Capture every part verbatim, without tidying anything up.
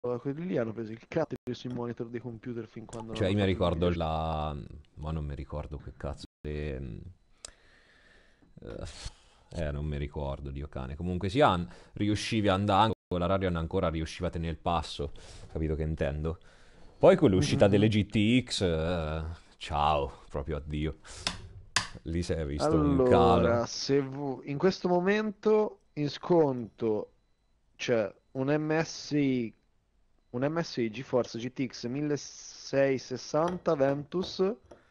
quelli lì hanno preso il cazzo sui monitor dei computer fin quando non Cioè, hanno io mi fatto i ricordo videogiochi. la... Ma non mi ricordo che cazzo... Le... Eh, eh, non mi ricordo, Dio cane. Comunque sia, an- riuscivi ad andare... Con la Radeon ancora riusciva a tenere il passo, capito che intendo? Poi con l'uscita delle Mhm. G T X... eh, ciao, proprio addio. Lì si è visto un calo. Allora, se vu- in questo momento in sconto c'è un M S I, un M S I GeForce G T X milleseicentosessanta Ventus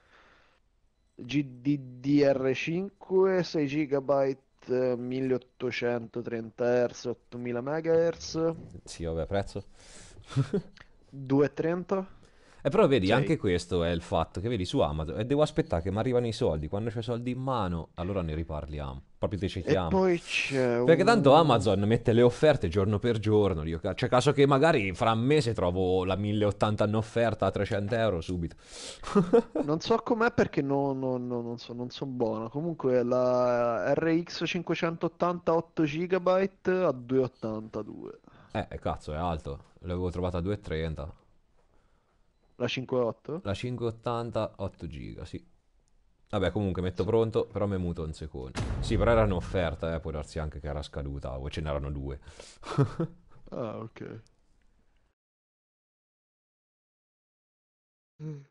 G D D R cinque sei giga, milleottocentotrenta Hz, ottomila MHz, Sì, vabbè, prezzo. duecentotrenta? E però vedi, sei. anche questo è il fatto che vedi su Amazon e devo aspettare che mi arrivano i soldi. Quando c'ho i soldi in mano, allora ne riparliamo. Proprio te ci E chiamo. poi c'è Perché tanto un... Amazon mette le offerte giorno per giorno. Dio, ca- c'è caso che magari fra un mese trovo la mille ottanta in offerta a trecento euro subito. Non so com'è perché no- no- no- non so, non sono buono. Comunque la R X cinquecentottanta otto giga a duecentottantadue. Eh, eh, cazzo, è alto. L'avevo trovata a due e trenta. La cinquecentootto? La cinquecentottanta otto giga, sì. Vabbè, comunque metto Sì. pronto, però mi muto un secondo. Sì, però era un'offerta, eh, può darsi anche che era scaduta, o ce n'erano due. Ah, ok. Mm.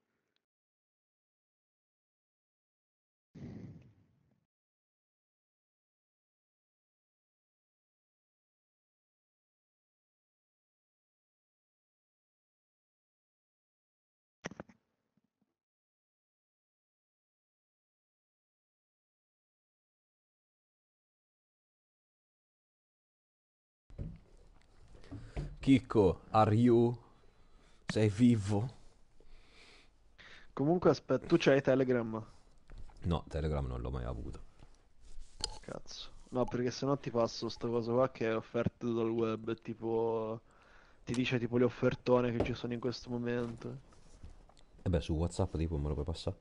Chicco, are you? Sei vivo? Comunque aspetta, tu c'hai Telegram? No, Telegram non l'ho mai avuto. Cazzo. No, perché sennò ti passo sta cosa qua che è offerta dal web, tipo... Ti dice tipo le offertone che ci sono in questo momento. E beh, su WhatsApp tipo me lo puoi passare?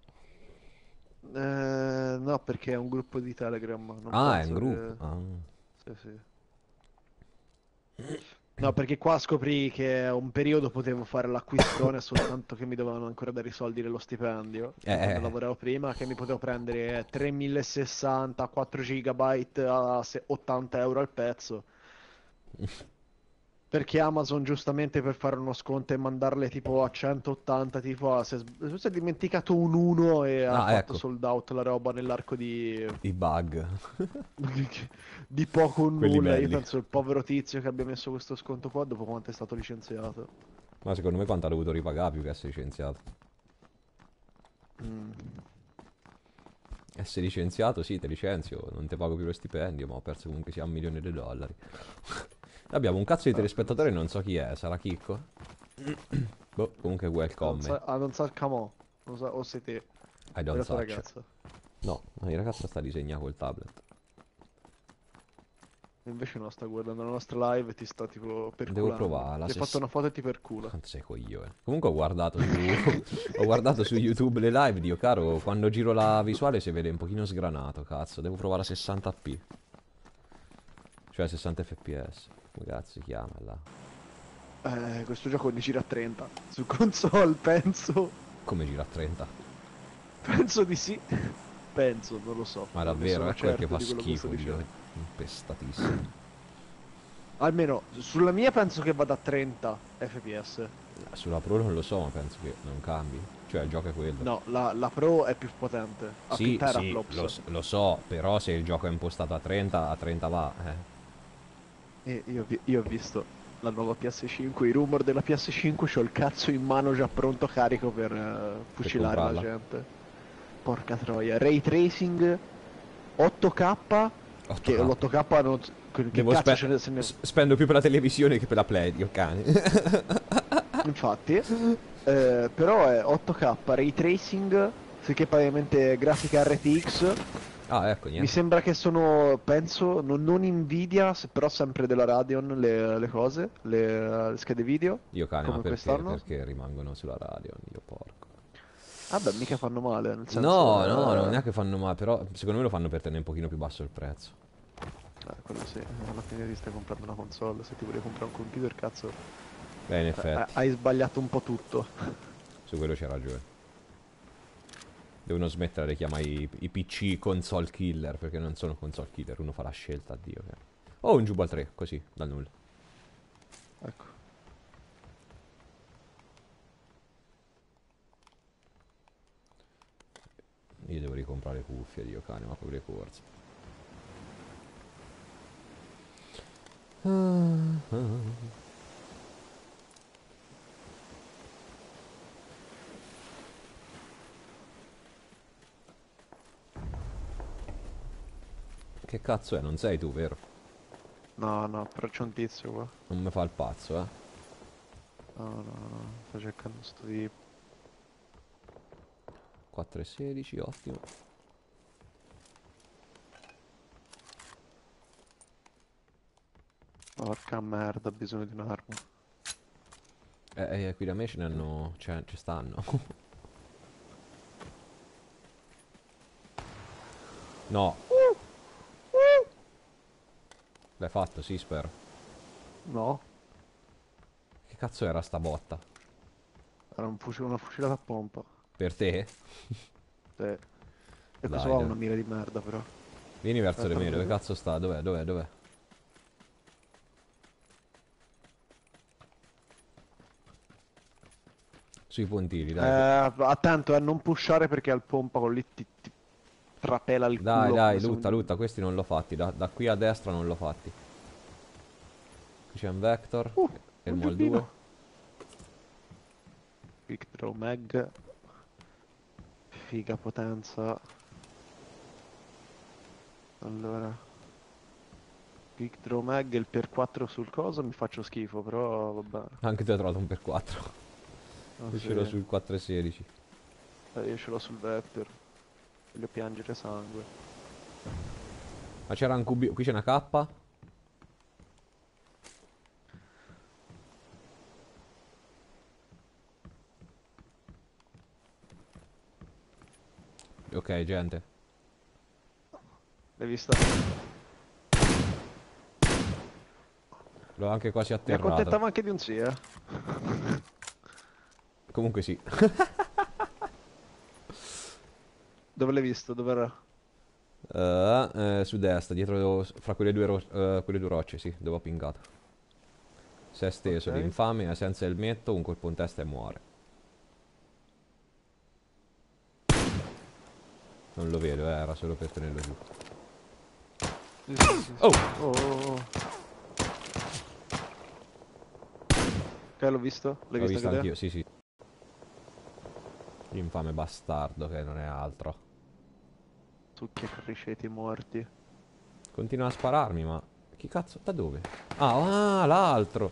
Eh, no, perché è un gruppo di Telegram, non Ah, è un penso gruppo. che... Ah. Sì, sì. No, perché qua scoprì che un periodo potevo fare l'acquistone soltanto che mi dovevano ancora dare i soldi dello stipendio, Eh, di quando eh, lavoravo prima, che mi potevo prendere tremilesessanta, quattro giga a se- ottanta euro al pezzo. Perché Amazon giustamente per fare uno sconto e mandarle tipo a centottanta, tipo ah, si è, s- si è dimenticato un uno e eh. ha Ah, fatto ecco, sold out la roba nell'arco di, i bug. di poco o Quelli nulla. Io belli. penso il povero tizio che abbia messo questo sconto qua dopo quanto è stato licenziato. Ma secondo me quanto ha dovuto ripagare più che essere licenziato. Mm. Essere licenziato, sì, ti licenzio, non ti pago più lo stipendio, ma ho perso comunque sia un milione di dollari. Abbiamo un cazzo di Ah, quello sì. telespettatori, non so chi è, sarà Chicco? Boh, comunque Non welcome. sa, ah, non sa il camò. Non sa, o sei te, I o don't la tua touch. ragazza. No, no, il ragazzo sta disegnando col tablet. Invece no, sta guardando la nostra live e ti sta tipo Devo perculando. provare la Ti ha fatto sess... una foto e ti percula. Quanto sei coglione. Comunque ho guardato su... ho guardato su YouTube le live, Dio caro, quando giro la visuale si vede un pochino sgranato, cazzo. Devo provare a sessanta p. Cioè sessanta fps. Come cazzo si chiama là? Eh, questo gioco ne gira a trenta. Su console, penso. Come gira a trenta? Penso di sì. Penso, non lo so. Ma Non ne davvero, sono ecco perché certo fa di quello che sto schifo il gioco. dicendo. Impestatissimo. Almeno sulla mia penso che vada a trenta F P S. Sulla Pro non lo so, ma penso che non cambi. Cioè il gioco è quello. No, la, la Pro è più potente. Ha più Sì, sì, lo, teraflops. s- lo so, però se il gioco è impostato a trenta, a trenta va, eh. E io, vi- io ho visto la nuova P S cinque, i rumor della P S cinque, c'ho il cazzo in mano già pronto carico per eh, Per fucilare la comprarla. gente. Porca troia. Ray tracing otto K, che otto K. l'otto K non... Che che Devo cazzo spe- ce ne... se ne- s- spendo più per la televisione che per la Play, dio cane. Infatti, eh, però è otto K, ray tracing, sicché praticamente grafica R T X. Ah, ecco, Mi niente. sembra che sono, penso, non, non Nvidia, se- però sempre della Radeon le, le cose, le, le schede video, Dio cane, ma come perché? quest'anno. Perché rimangono sulla radio, io porco. Vabbè, mica fanno male, nel senso, No, no, non eh, è che fanno male, però secondo me lo fanno per tenere un pochino più basso il prezzo. eh, quello sì, alla fine ti stai comprando una console, se ti vuoi comprare un computer, cazzo, Beh, in Eh, effetti, Hai sbagliato un po' tutto. su quello c'è ragione. Devono smettere di chiamare i, i P C console killer, perché non sono console killer, uno fa la scelta, addio. Che... Oh, un Jubal tre, così, dal nulla. Ecco. Io devo ricomprare le cuffie, Dio cane, ma proprio le corse. Ah, ah. Che cazzo è? Non sei tu, vero? No, no, però c'è un tizio qua. Non mi fa il pazzo, eh. No, no, no. Sto cercando sto tipo. quattro e sedici, ottimo. Porca merda, ho bisogno di un'arma. Eh, eh, qui da me ce ne hanno... Cioè, ci stanno. No. L'hai fatto, sì, spero. No, Che cazzo era sta botta? era un fuci- una fucilata a pompa. Per te? Sì. E questo Dai, qua ha dove? una mira di merda però. Vieni verso di Aspetta, lo me, dove vedo. cazzo sta? Dov'è, dov'è, dov'è? Sui pontili, Eh, dai. attento a non pushare perché al pompa con lì ti, ti trapela il Dai, culo dai, come se lutta, un... lutta, questi non l'ho fatti. Da, da qui a destra non l'ho fatti. Qui c'è un Vector Uh, e il un Mol due. giubbino. Quick draw mag. Figa potenza. Allora. Quick draw mag, il per quattro sul coso, mi faccio schifo, però vabbè. Anche tu hai trovato un per quattro. Ah Io sì, ce l'ho eh, sul quattro e sedici. io ce l'ho sul Vector. Voglio piangere sangue. Ma c'era un cubino. Qui c'è una K. Ok, gente. L'hai vista? L'ho anche quasi Mi atterrato. accontentavo anche di un sì, eh. Comunque sì. Dove l'hai visto? Dove era? Eh, eh, su destra, dietro, fra quelle due, ro- eh, quelle due rocce, sì, dove ho pingato. Si è steso Ok. l'infame, è senza elmetto, un colpo in testa e muore. Non lo vedo, eh, era solo per tenerlo giù. Sì, sì, sì, Oh! sì. Oh, oh, oh. Ok, l'ho visto? L'hai L'ho visto visto anche te? anch'io, sì, sì. L'infame bastardo che non è altro. Succhia criceti morti. Continua a spararmi, ma... Chi cazzo? Da dove? Ah, ah, l'altro!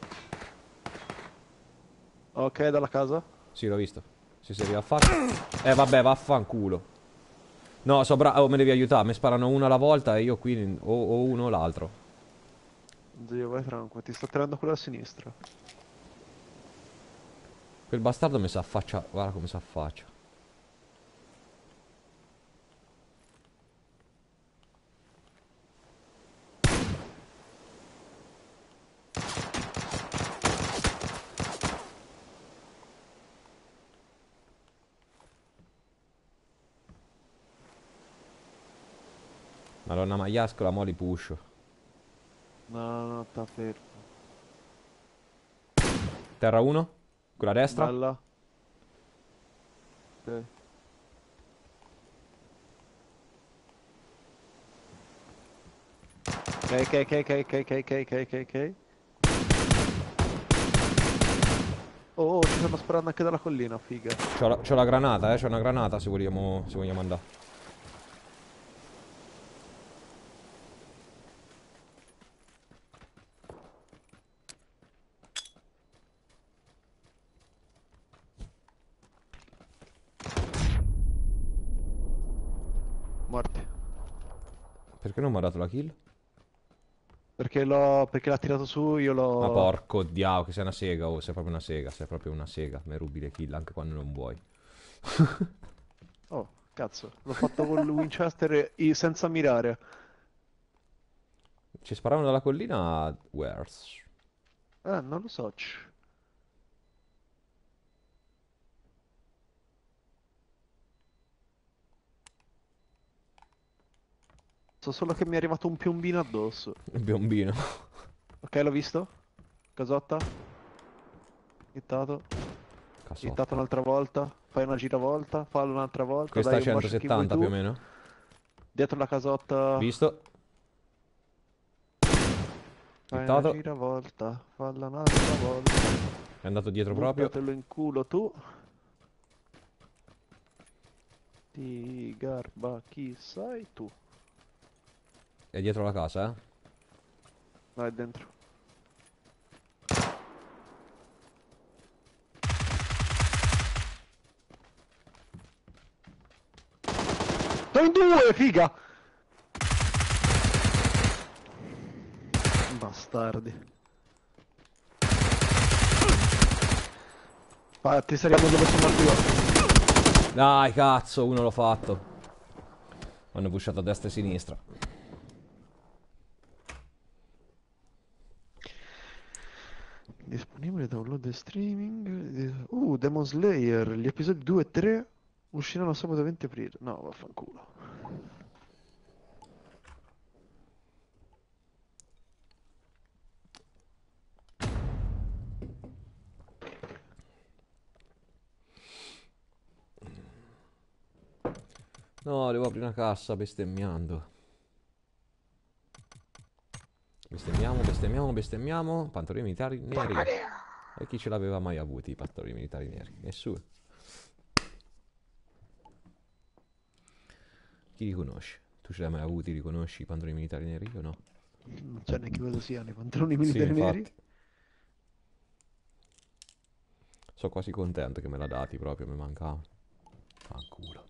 Ok, dalla casa? Sì, l'ho visto. Si si è riaffatto. Eh, vabbè, vaffanculo. No, so bravo, oh, mi devi aiutare. Mi sparano uno alla volta e io qui o, o uno o l'altro. Zio, vai tranquillo, ti sto tirando quello a sinistra. Quel bastardo mi si affaccia. Guarda come si affaccia. Madonna maiascola, mo li pusho. No, no, no, sta fermo. Terra uno. Quella destra. Bella. Ok. Ok, ok, ok, ok, ok, ok, ok, ok, ok, ok. Oh, oh, ci stanno sparando anche dalla collina, figa. C'ho la, c'ho la granata, eh. C'ho una granata se vogliamo, se vogliamo andare. Morti. Perché non mi ha dato la kill? Perché l'ho... perché l'ha tirato su, io Ma l'ho... porco diavolo, che sei una sega. Oh, sei proprio una sega. Sei proprio una sega. Mi rubi le kill anche quando non vuoi. Oh, cazzo, l'ho fatto con il Winchester e- senza mirare. Ci sparavano dalla collina. Where's? Eh, non lo so. ch. So solo che mi è arrivato un piombino addosso. Il biombino. Ok, l'ho visto. Casotta. Hittato. Hittato Casotta. un'altra volta. Fai una giravolta. Fallo un'altra volta. Questa Dai è un bacio a chi vuoi centosettanta più o tu. meno. Dietro la casotta. Visto. Fai una Hittato. giravolta. Falla un'altra volta. È andato dietro proprio. Buttatelo in culo tu. Ti garba chi sei tu. È dietro la casa, eh. Vai dentro. Sono in due, figa! Bastardi. Ah, ti saremo dove sono morto io. Dai, cazzo, uno l'ho fatto. Hanno pushato a destra e a sinistra. Disponibile download e streaming. Uh, Demon Slayer. Gli episodi due e tre usciranno sabato venti aprile. No, vaffanculo. No, devo aprire una cassa bestemmiando. Bestemmiamo, bestemmiamo, bestemmiamo. Pantaloni militari neri. E chi ce l'aveva mai avuti i pantaloni militari neri? Nessuno. Chi li conosce? Tu ce li hai mai avuti, li conosci i pantaloni militari neri? Io no. Non so neanche cosa siano i pantaloni Sì, militari neri. infatti. Sono quasi contento che me l'ha dati proprio, mi mancava. Fanculo.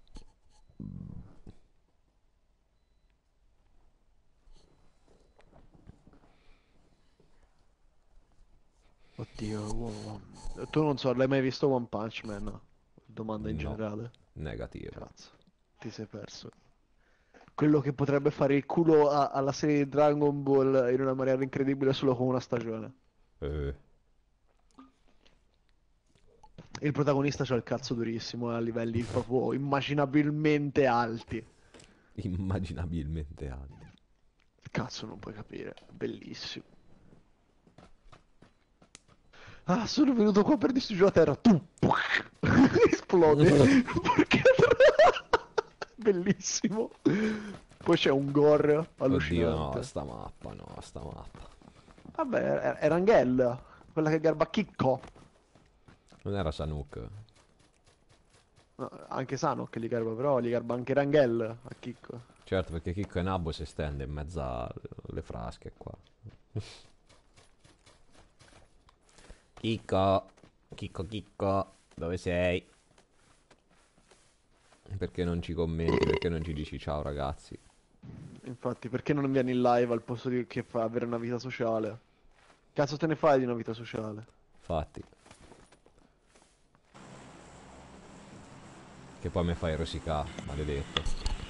Oddio, wow. Tu non so, l'hai mai visto One Punch Man? Domanda in No, generale. negativo. Cazzo, ti sei perso. Quello che potrebbe fare il culo a- alla serie di Dragon Ball in una maniera incredibile solo con una stagione. Eh, Il protagonista c'ha il cazzo durissimo eh, a livelli proprio immaginabilmente alti. immaginabilmente alti. Cazzo, non puoi capire. Bellissimo. Ah, sono venuto qua per distruggere la terra. Tu! Esplode. Perché? Bellissimo. Poi c'è un gore Oddio, no, allucinante. sta mappa, no, sta mappa. Vabbè, era era Angel, quella che garba Chicco. Non era Sanuk. No, anche Sano che li garba, però li garba anche Rangel a Chicco. Certo, perché Chicco e Nabbo si stende in mezzo alle frasche qua. Chicco, Chicco, Chicco, dove sei? Perché non ci commenti? Perché non ci dici ciao ragazzi? Infatti, perché non vieni in live al posto di che fa avere una vita sociale? Cazzo te ne fai di una vita sociale? Infatti. Che poi mi fai rosicare, maledetto.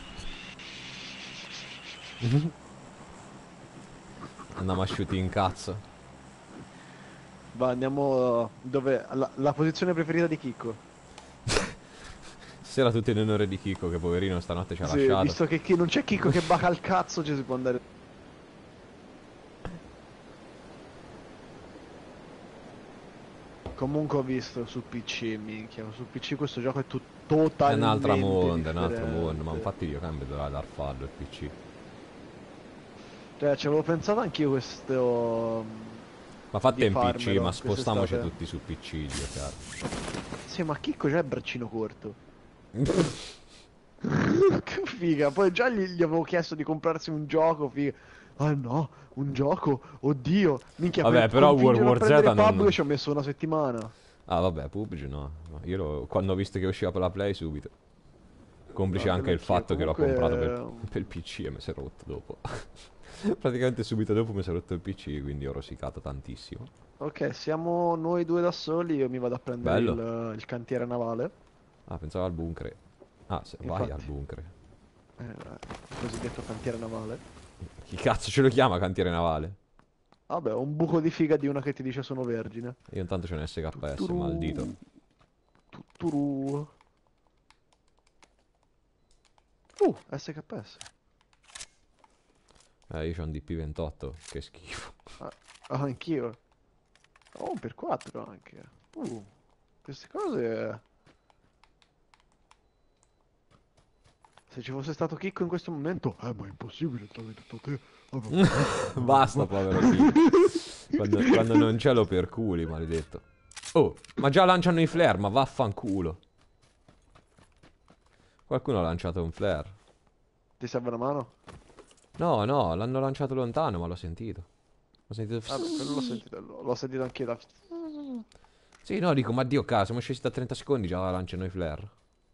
Andiamo a shoot in cazzo. Va, andiamo dove... La, la posizione preferita di Chicco. Stasera tutto in onore di Chicco, che poverino stanotte ci ha Sì, lasciato. visto che chi non c'è Chicco che baca al cazzo, ci si può andare. Comunque ho visto su P C, minchia, su P C questo gioco è tu- È un'altra totalmente mondo, è un altro mondo, ma differente. infatti io cambio dovrà dar fallo il P C. Cioè, ci avevo pensato anch'io questo... Ma di fatte in P C, ma farmelo spostiamoci quest'estate. tutti su P C, Dio caro. Sì, ma Chicco c'è il braccino corto. Che figa, poi già gli, gli avevo chiesto di comprarsi un gioco, figa. Ah no, un gioco, oddio, minchia, Vabbè, per però World convincerlo a War Z prendere Pablo non... ci ho messo una settimana. Ah vabbè, P U B G no. No, io lo- quando ho visto che usciva per la Play subito. Complice No, anche quello il anch'io, fatto che l'ho comprato per, comunque... per il P C e mi si è rotto dopo. Praticamente subito dopo mi si è rotto il P C, quindi ho rosicato tantissimo. Ok, siamo noi due da soli, io mi vado a prendere Bello. il, il cantiere navale. Ah, pensavo al bunker. Ah, se vai al Infatti, bunker. eh, il cosiddetto cantiere navale. Chi cazzo ce lo chiama cantiere navale? Vabbè, un buco di figa di una che ti dice sono vergine. Io intanto c'è un S K S, maldito. Tutturu. Tutturu. Uh, S K S. Eh, io c'ho un D P ventotto, che schifo. Ah, ah, anch'io. Ho un per quattro anche. Uh, queste cose... Se ci fosse stato Chicco in questo momento... Eh, ma è impossibile, trovi tutto te. Ah, va, va, va, va, va, Basta, va. povero Kiko. Quando, quando non c'è lo perculi, maledetto. Oh, ma già lanciano i flare, ma vaffanculo. Qualcuno ha lanciato un flare. Ti serve una mano? No, no, l'hanno lanciato lontano, ma l'ho sentito. Ho sentito... Vabbè, quello l'ho sentito, l'ho sentito anche da... Sì, no, dico, ma Dio cazzo, siamo scesi da trenta secondi, già lanciano i flare.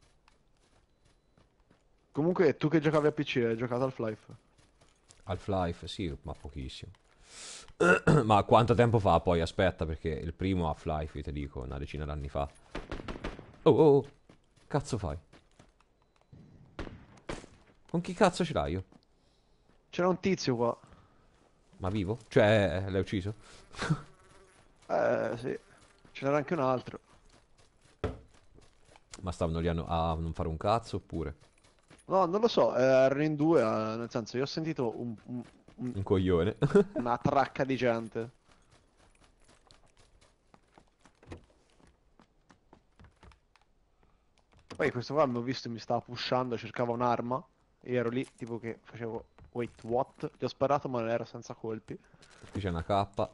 Comunque, tu che giocavi a P C, hai giocato al Half-Life? Half-Life, sì, ma pochissimo. Ma quanto tempo fa poi? Aspetta, perché il primo Half-Life, io ti dico, una decina d'anni fa. Oh, oh, oh, cazzo fai? Con chi cazzo ce l'hai io? C'era un tizio qua. Ma vivo? Cioè, eh, l'hai ucciso? Eh, sì. Ce n'era anche un altro. Ma stavano lì a, no- a non fare un cazzo oppure? No, non lo so, eh, erano in due, eh, nel senso, io ho sentito un- un- un- Un coglione. una tracca di gente. Poi questo qua mi ho visto e mi stava pushando, cercava un'arma. E io ero lì, tipo che facevo... Wait, what? Gli ho sparato ma non era senza colpi. Qui c'è una K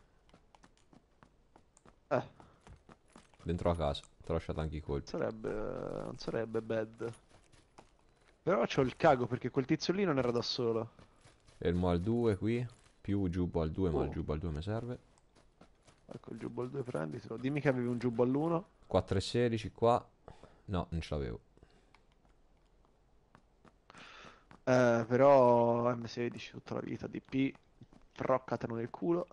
Eh, dentro la casa. Ti ho lasciato anche i colpi. sarebbe... non sarebbe bad. Però c'ho il cago perché quel tizio lì non era da solo. Elmo al due qui. Più giubbo al due, ma il Oh, giubbo al due mi serve. ecco il giubbo al due, prenditelo. Dimmi che avevi un giubbo all'uno. quattro e sedici qua. No, non ce l'avevo. Eh, però M sedici tutta la vita, D P, troccatelo nel culo.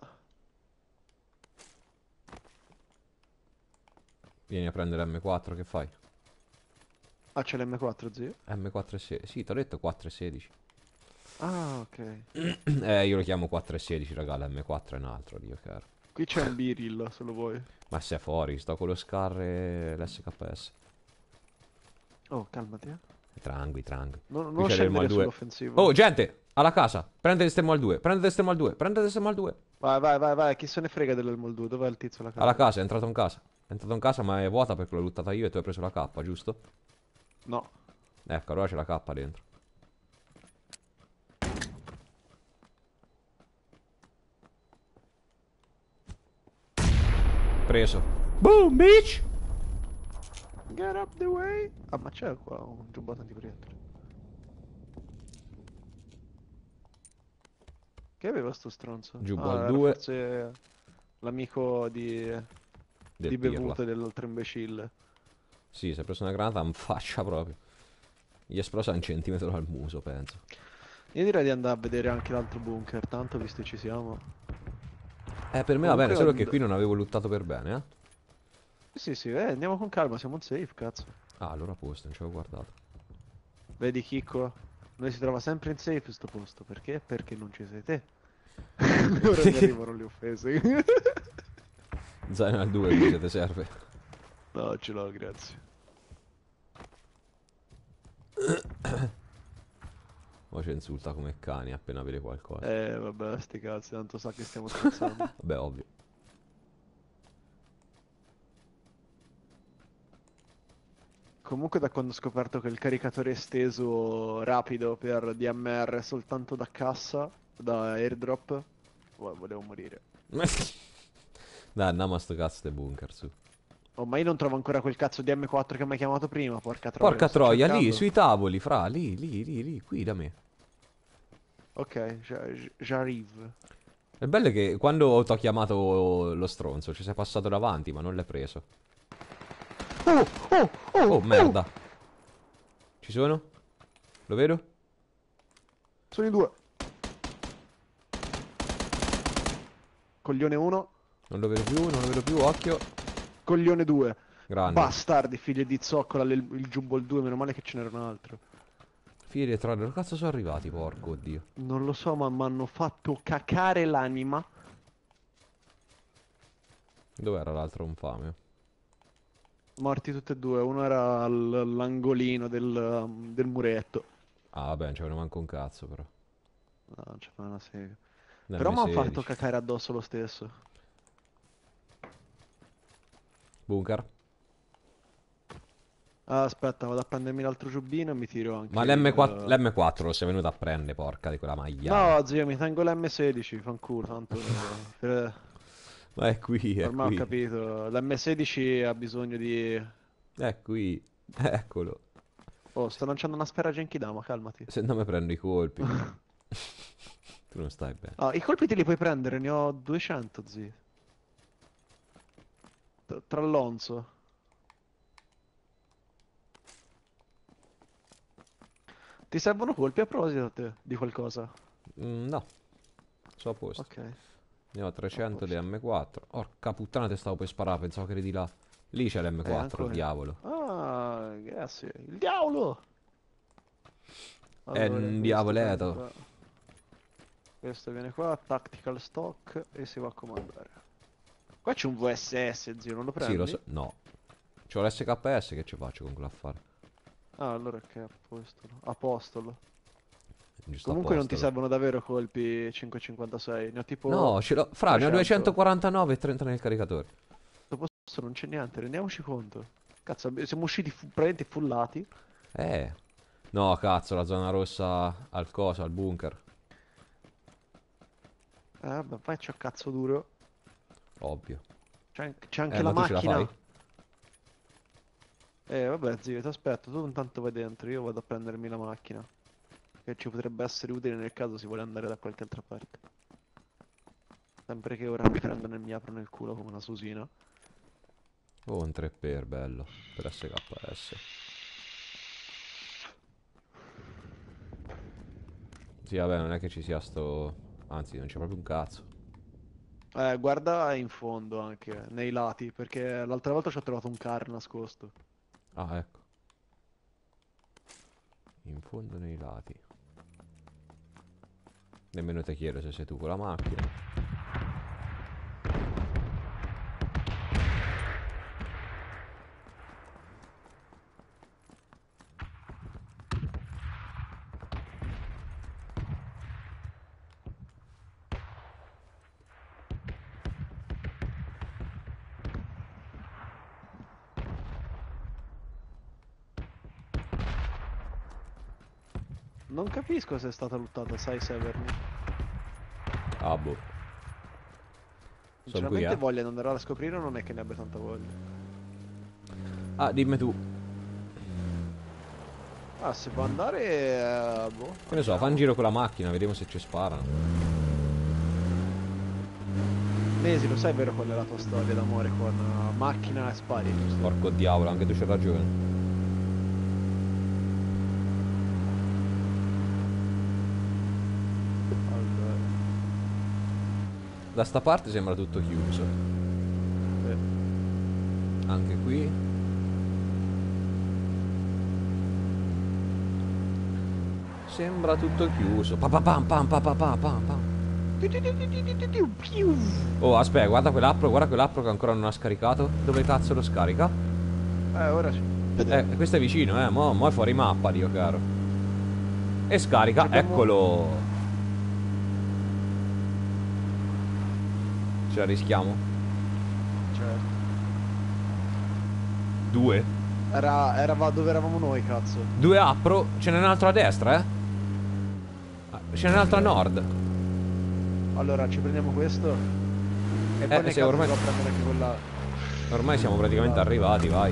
Vieni a prendere M quattro, che fai? Ah, c'è l'M quattro, zio? M quattro e sedici. Sì, ti ho detto quattro e sedici. Ah, ok. Eh, io lo chiamo quattro e sedici, raga. La M quattro è un altro, Dio caro. Qui c'è un biril, se lo vuoi. Ma sei fuori, sto con lo Scar e l'S K S. Oh, calmati, eh. Tranqui, tranqui. Non, Qui non c'è l'Elmo al scendere due. sull'offensivo. Oh, gente! Alla casa! Prendete stemmo al due. Prendete stemmo al due. Prendete stemmo al due. Vai, vai, vai, vai, chi se ne frega dell'Elmo due? Dov'è il tizio alla Alla casa? casa, è entrato in casa. È entrato in casa, ma è vuota perché l'ho lottata io e tu hai preso la K, giusto? No. Ecco, allora c'è la K dentro. Preso. Boom, bitch! Get up the way. Ah, ma c'è qua un giubbotto antiproiettile. Che aveva sto stronzo? Giubbo Ah, al era due forse l'amico di... del di Pirla. bevute dell'altro imbecille. Sì, si è preso una granata in faccia proprio. Gli è esplosa un centimetro dal muso, penso. Io direi di andare a vedere anche l'altro bunker, tanto visto ci siamo. Eh, per me va bene, Comunque, solo che and- qui non avevo lottato per bene, eh. sì, sì, eh, andiamo con calma, siamo un safe, cazzo. Ah, allora a posto, non ci avevo guardato. Vedi, Chicco? Noi si trova sempre in safe sto posto, perché? Perché non ci sei te. Ora mi arrivano le offese. Zaino al due, qui se ti serve. No, ce l'ho, grazie. O ci insulta come cani appena vede qualcosa. Eh, vabbè, sti cazzi, tanto sa che stiamo scherzando. Vabbè, ovvio. Comunque da quando ho scoperto che il caricatore esteso rapido per D M R è soltanto da cassa, da airdrop, vo- volevo morire. Dai, andiamo a sto cazzo di bunker, su. Oh, ma io non trovo ancora quel cazzo di M quattro che mi hai chiamato prima, porca troia, Porca lo sto troia, lì, cercando. sui tavoli, fra, lì, lì, lì, lì, qui da me. Ok, j- j'arrive. Il bello è che quando ti ho chiamato lo stronzo, ci sei passato davanti, ma non l'hai preso. Oh, oh, oh, Oh, oh! merda. Ci sono? Lo vedo? Sono i due. Coglione uno, Non lo vedo più, non lo vedo più, occhio. coglione due. Grande. Bastardi, figli di zoccola, il, il Jumbo due, meno male che ce n'era un altro. Figli di troia, dove cazzo sono arrivati, porco oddio. Non lo so, ma mi hanno fatto cacare l'anima. Dov'era l'altro infame? Morti tutti e due, uno era al- all'angolino del, um, del muretto. Ah, vabbè, non c'aveva manco un cazzo, però. No, non c'è una sega. Però mi hanno fatto L'emme sedici. cacare addosso lo stesso. Bunker. Ah, aspetta, vado a prendermi l'altro giubbino e mi tiro Ma anche l'emme quattro, il... l'emme quattro lo sei venuto a prendere, porca di quella maiala. No, zio, mi tengo l'emme sedici, fanculo, tanto... per- Ma è qui, è Ormai ho qui. capito, l'emme sedici ha bisogno di... È qui. Eccolo. Oh, sto lanciando una sfera Genkidama, calmati. Se non mi prendo i colpi. Tu non stai bene. Ah, i colpi te li puoi prendere, ne ho duecento, zio. T- Tra Lonzo. Ti servono colpi a proposito te, di qualcosa? Mm, no, sono a posto. Ok, Ne ho a trecento di posto. emme quattro. Porca puttana, te stavo per sparare, pensavo che eri di là. Lì c'è l'emme Eh, quattro, ancora. diavolo. Ah, grazie. Il diavolo! È Allora, un questo prende diavoleto. qua. Questo viene qua, tactical stock e si va a comandare. Qua c'è un V S S, zio, non lo Sì, lo prendi? so. No. C'ho l'esse ka esse, che ci faccio con quell'affare? Ah, allora che apostolo. Apostolo. Giusto Comunque non ti apostolo. servono davvero colpi cinque virgola cinquantasei, ne ho No, tipo ce l'ho. Fra, ne ho trecento. duecentoquarantanove e trenta nel caricatore. Dopo questo non c'è niente, rendiamoci conto. Cazzo, abbi- siamo usciti fu- praticamente fullati. Eh. No, cazzo, la zona rossa al coso, al bunker. Eh, vabbè, vai c'è cazzo duro. Ovvio. C'è anche c'è Eh, anche la ma tu ce la fai? macchina. Eh, vabbè, zio, ti aspetto. Tu intanto vai dentro, io vado a prendermi la macchina. Che ci potrebbe essere utile nel caso si vuole andare da qualche altra parte. Sempre che ora mi prendono e mi aprono il culo come una susina. Oh, un tre per, bello. Per esse ka esse. Sì, vabbè, non è che ci sia sto... Anzi, non c'è proprio un cazzo. Eh, guarda in fondo anche, nei lati, perché l'altra volta ci ho trovato un car nascosto. Ah, ecco. In fondo nei lati. Nemmeno te chiedo se sei tu con la macchina. Non capisco se è stata lottata, sai, Severny. Ah, boh. Sono qui, Sinceramente eh. voglia di andare a scoprire non è che ne abbia tanta voglia. Ah, dimmi tu. Ah, si può andare... eh, boh, Che ne so, fa un andiamo. giro con la macchina, vediamo se ci sparano. Mesi, lo sai vero qual è la tua storia d'amore con eh, macchina e spari, giusto? Porco diavolo, anche tu c'hai ragione. Allora, Da sta parte sembra tutto chiuso. sì. Anche qui. Sembra tutto chiuso. Pa pa pam pam pa pa pam pam pam. Oh, aspetta, guarda quell'appro, guarda quell'appro che ancora non ha scaricato. Dove cazzo lo scarica? Eh, ora ci Eh, vediamo. questo è vicino, eh. Mo, mo è fuori mappa, Dio caro. E Ci scarica, abbiamo... eccolo. Ce la rischiamo? Certo. Due. Era, era dove eravamo noi, cazzo. Due appro, ce n'è un altro a destra, eh? Ah, ce n'è un altro a Ok. nord. Allora, ci prendiamo questo. E poi Eh, nel se caso si ormai, va a prendere anche quella... ormai siamo praticamente quell'altra. arrivati, vai.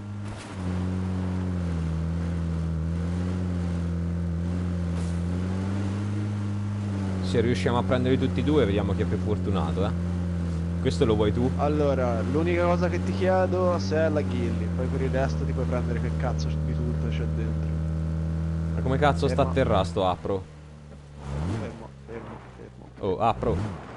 Se riusciamo a prenderli tutti e due, vediamo chi è più fortunato, eh. Questo lo vuoi tu? Allora, l'unica cosa che ti chiedo se è la ghillie, poi per il resto ti puoi prendere che cazzo di tutto c'è dentro. Ma come cazzo sta a Ferma, terra sto appro? fermo, fermo, fermo, Oh, fermo. appro.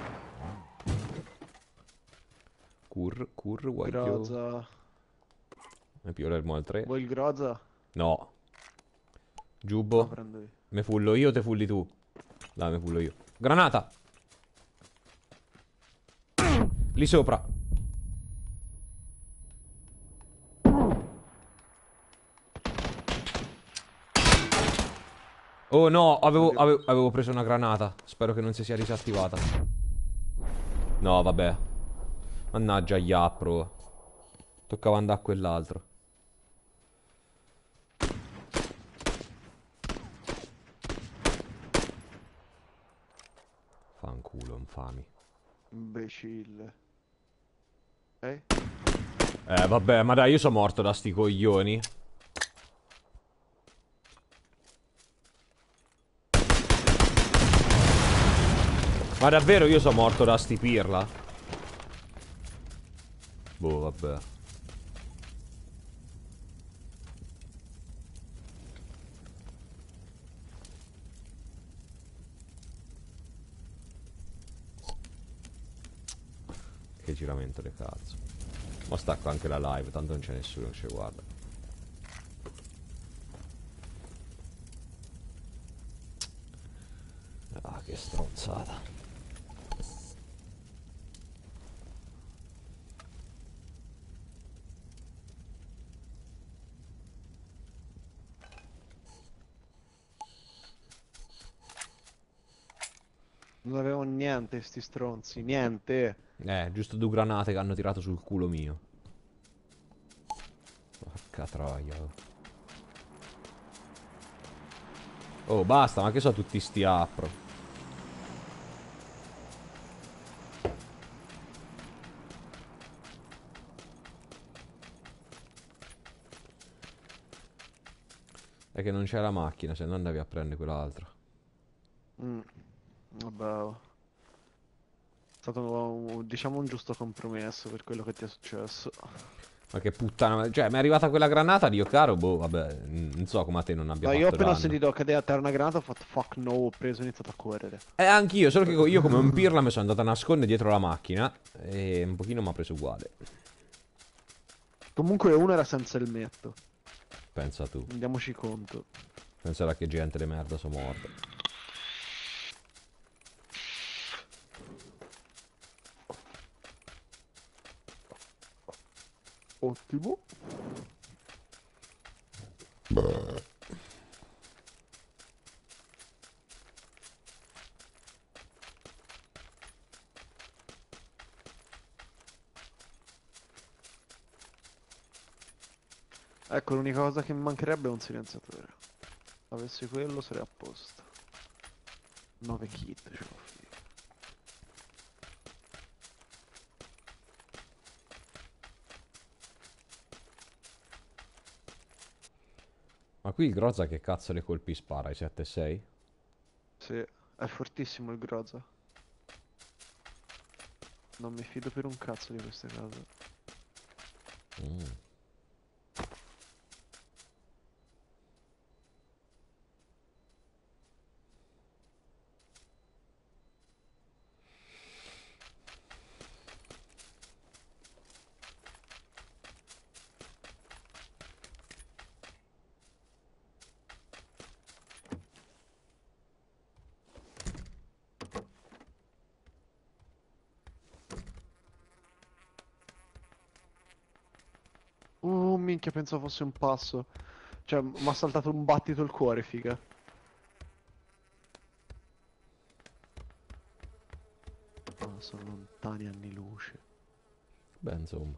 Cur, cur, vuoi più? Groza. Mi più l'ermo al tre. Vuoi il groza? No. La Giubbo. prendo io. Me fullo io o te fulli tu? Dai, me fullo io. Granata! Lì sopra. Oh no, avevo, Oddio. avevo, avevo preso una granata. Spero che non si sia disattivata. No, vabbè. Mannaggia, Iapro. Toccava andare a quell'altro. Fanculo, infami. Imbecille. Ok? Eh, vabbè, ma dai, io sono morto da sti coglioni. Ma davvero io sono morto da sti pirla? Boh, vabbè. Che giramento di cazzo. Ma stacco anche la live, tanto non c'è nessuno che ci guarda. Ah, che stronzata. Non avevo niente, sti stronzi, niente. Eh, giusto due granate che hanno tirato sul culo mio. Porca troia. Oh, oh basta, ma che so tutti sti appro. È che non c'è la macchina, se no andavi a prendere quell'altra. Mm. Vabbè, oh. È stato un- diciamo un giusto compromesso per quello che ti è successo. Ma che puttana, cioè mi è arrivata quella granata, Dio caro, boh, vabbè, n- non so come a te non abbia No, io fatto appena ho danno. sentito cadere a terra una granata ho fatto fuck no, ho preso e ho iniziato a correre. Eh, anch'io, solo che io come un pirla mi sono andato a nascondere dietro la macchina e un pochino mi ha preso uguale. Comunque uno era senza elmetto, Pensa tu. rendiamoci conto. Penserà che gente di merda sono morto. Ottimo. Ecco, l'unica cosa che mi mancherebbe è un silenziatore. Avessi quello sarei a posto. nove kit ce l'ho figo. Ma qui il Groza che cazzo le colpi spara? I sette sei? Sì, è fortissimo il Groza. Non mi fido per un cazzo di queste cose. Mm. Oh, minchia, pensavo fosse un passo. Cioè, mi ha saltato un battito il cuore, figa. Oh, sono lontani anni luce. Beh, insomma.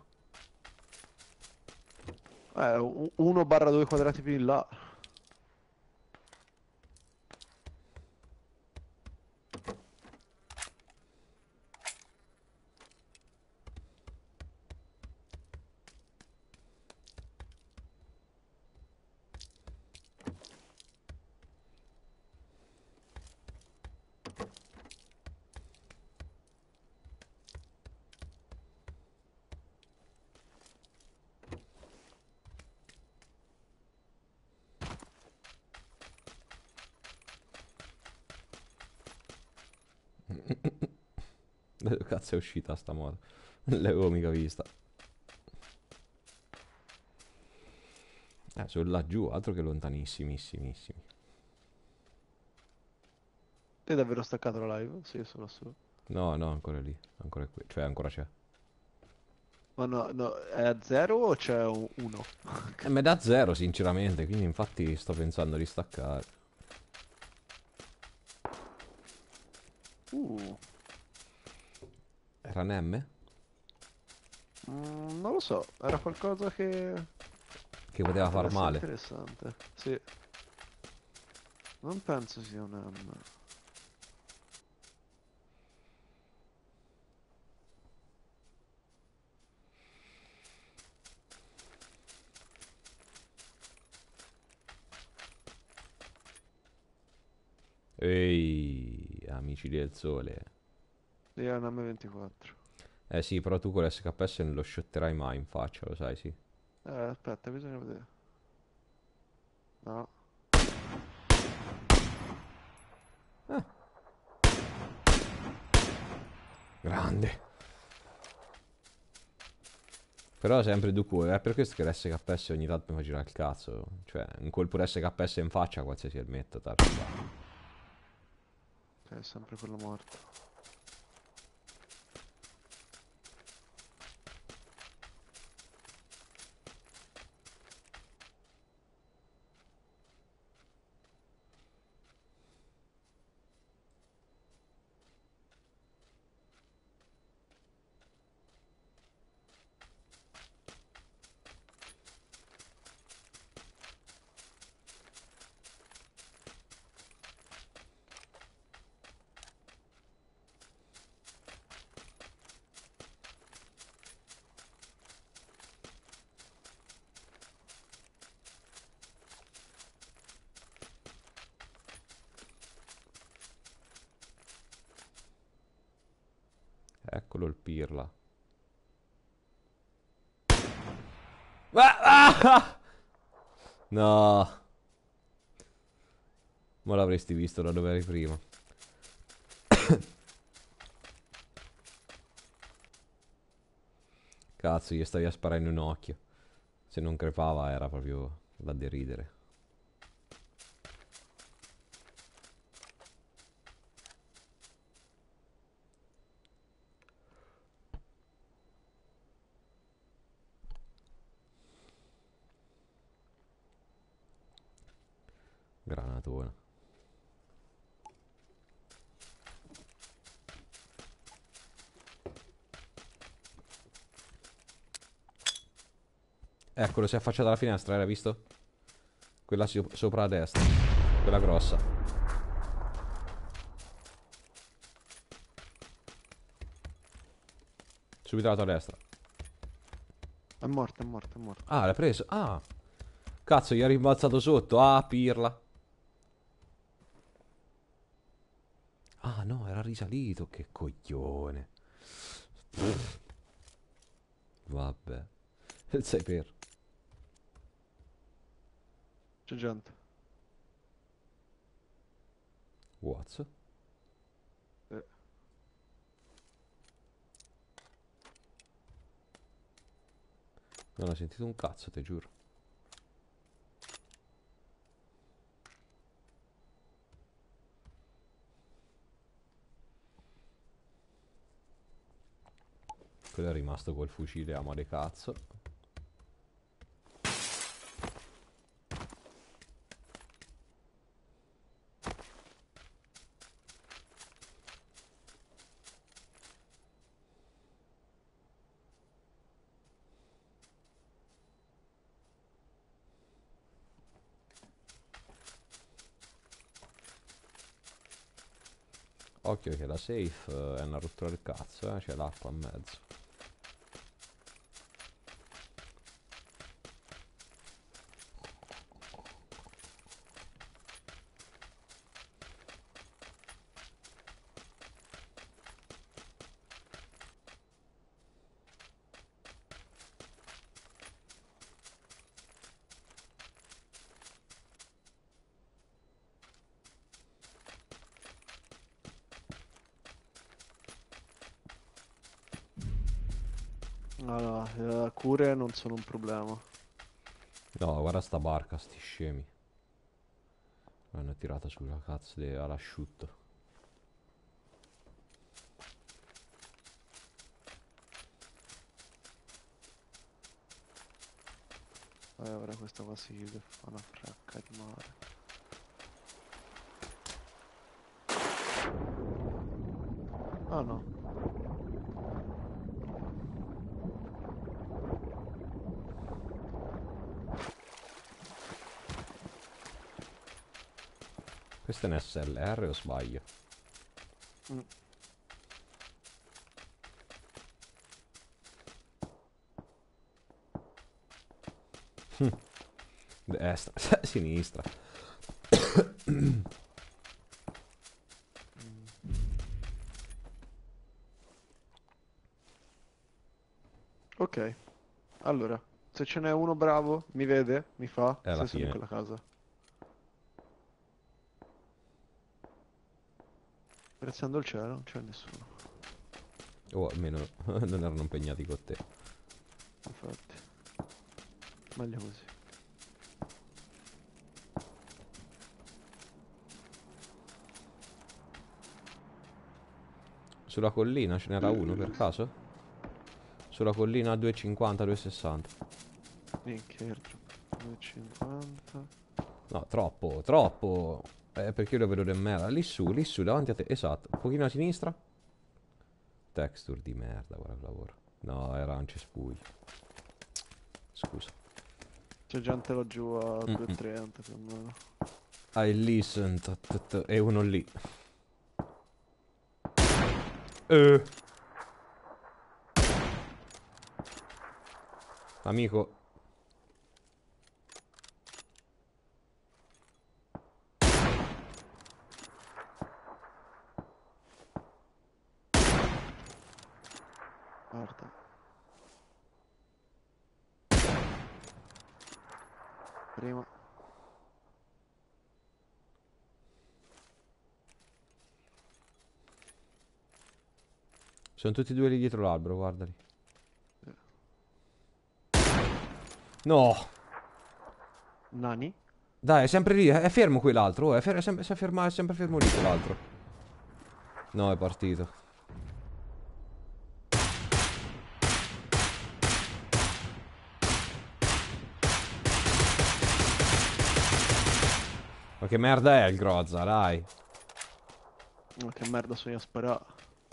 Eh, uno barra due quadrati più in là. Da dove cazzo è uscita sta moto? Non l'avevo mica vista. Eh, sono laggiù, altro che lontanissimissimissimi. Ti hai davvero staccato la live? Sì, sono su. No, no, ancora lì. Ancora qui. Cioè, ancora c'è. Ma no, no, è a zero o c'è un uno? E me da zero, sinceramente, quindi infatti sto pensando di staccare. Uh, Era un M? mm, non lo so, era qualcosa che Che poteva poteva far essere male. interessante. Sì, non penso sia un M. Ehi, amici del sole. Sì, è un M ventiquattro. Eh sì, però tu con l'S K S non lo shotterai mai in faccia, lo sai, sì. Eh, aspetta, bisogna vedere. No. Ah, grande. Però sempre Dooku, è per questo che l'S K S ogni tanto mi fa girare il cazzo. Cioè, un colpo d'S K S in faccia, qualsiasi elmetto, tarda. Ok, è sempre quello morto. Eccolo il pirla. Ah, ah, ah! No, ma l'avresti visto da dove eri prima. Cazzo, gli stavi a sparare in un occhio. Se non crepava era proprio da deridere. Granatona. Eccolo, si è affacciato alla finestra, l'hai visto? Quella si- sopra a destra. Quella grossa. Subito alla tua destra. È morto, è morto, è morto. Ah, l'hai preso? Ah, cazzo, gli ha rimbalzato sotto. Ah, pirla. Ah, no, era risalito. Che coglione. Vabbè. Sei per. C'è gente. What? Eh, Non ho sentito un cazzo, te giuro. Quello è rimasto col fucile a mo' de cazzo. Occhio che la safe eh, è una rottura del cazzo, eh. C'è l'acqua in mezzo. Allora, le cure non sono un problema. No, guarda sta barca, sti scemi. L'hanno tirata sulla cazzo de- all'asciutto. E ora questa qua si chiude, fa una fracca di mare. Ah no. Questo è un S L R o sbaglio? Mm. Destra, sinistra. Ok, allora, se ce n'è uno bravo, mi vede, mi fa, È alla se sono in fine. quella casa. Apprezzando il cielo, non c'è nessuno. O almeno non erano impegnati con te. Infatti, meglio così. Sulla collina ce n'era uno per caso? Sulla collina a duecentocinquanta, duecentosessanta. Minchia, duecentocinquanta. No, troppo, troppo. Eh, perché io lo vedo di merda. Lì su, lì su, davanti a te. Esatto. Un pochino a sinistra. Texture di merda, guarda che lavoro. No, era un cespuglio. Scusa. C'è gente laggiù a Mm-mm. duecentotrenta più o meno. I listen. ta- ta- ta- E uno lì. Eh. Amico. Guarda. Prima. Sono tutti e due lì dietro l'albero, guardali. eh, No. Nani? Dai, è sempre lì. È fermo quell'altro. Oh, è, fer- è sempre, si è ferma- è sempre fermo lì quell'altro. No, è partito. Ma che merda è il Grozza, dai. Oh, che merda sono io a sparare.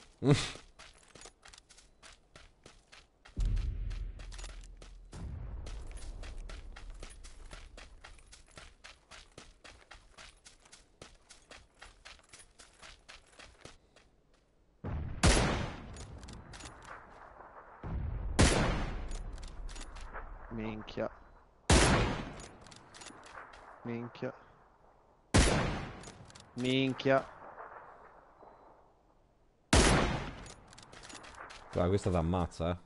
Minchia. Minchia. Minchia. Guarda, questa ti ammazza, eh.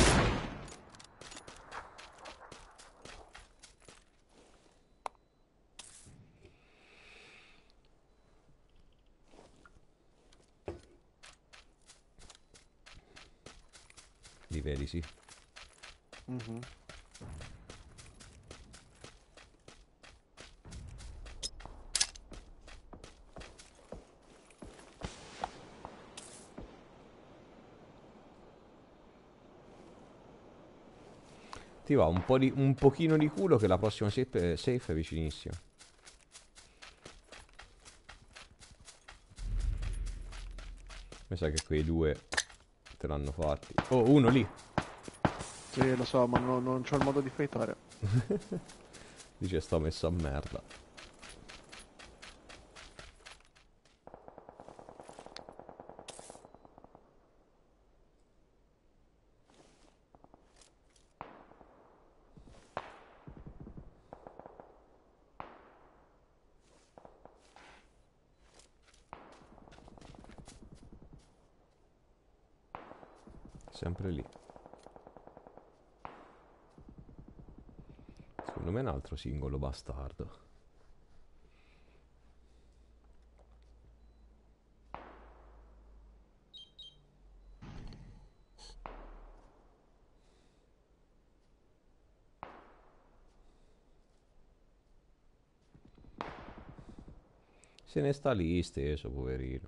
Li vedi, sì. Mhm. Ti va un po' di, un pochino di culo che la prossima safe, safe è vicinissima. Mi sa che quei due te l'hanno fatti. Oh, uno lì. Sì, lo so, ma no- non c'ho il modo di fightare. Dice sto messo a merda. Sempre lì. Secondo me è un altro singolo bastardo. Se ne sta lì steso, poverino.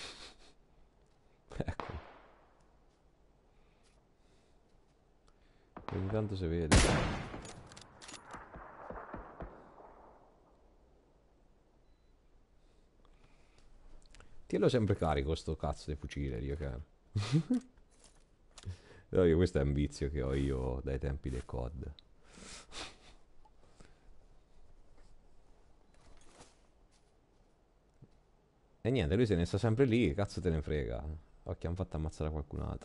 Ecco. Ogni tanto si vede. Tienilo sempre carico sto cazzo di fucile, io caro. No, io, questo è un vizio che ho io dai tempi del C O D. E niente, lui se ne sta sempre lì, che cazzo te ne frega. Occhio, hanno fatto ammazzare qualcun altro.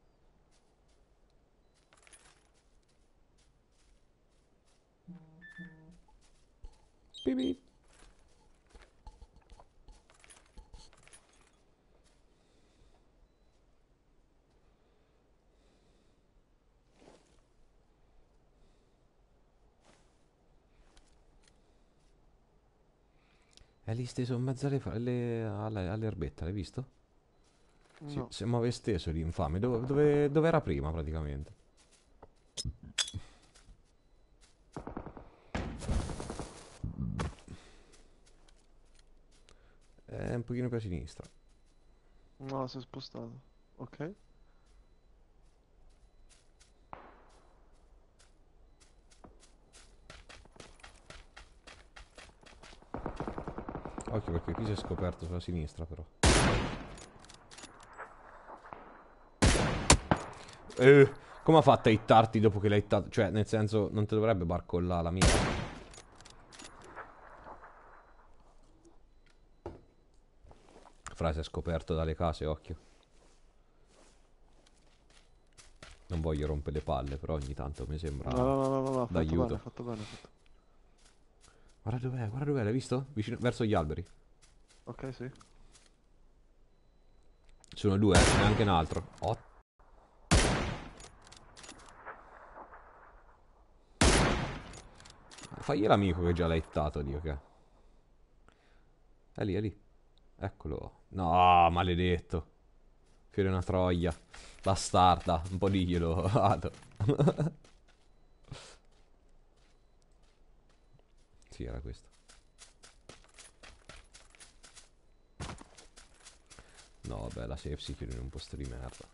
Pipì. È lì steso in mezzo alle, fa- alle, alle, all'erbetta, l'hai visto? Si, No. si muove steso l'infame, dove, dove, dove era prima praticamente. È un pochino più a sinistra. No, si è spostato. Ok. Occhio perché qui si è scoperto sulla sinistra però. Eh, come ha fatto a hittarti dopo che l'hai hittato? Cioè, nel senso, non ti dovrebbe barcollare la mia. Fra si è scoperto dalle case, occhio. Non voglio rompere le palle, però ogni tanto mi No, sembra no, no, no, no, no, ha fatto bene, ha d'aiuto. fatto bene, ha fatto... Guarda dov'è, guarda dov'è, l'hai visto? Vicino, verso gli alberi. Ok, sì. Sono due, eh, ce n'è anche un altro. Oh, fagli l'amico che già l'ha hittato, Dio che. È lì, è lì. Eccolo. No, maledetto. Fiore una troia. Bastarda. Un po' diglielo. Vado. Sì, era questo. No, vabbè, la safe si chiude in un posto di merda.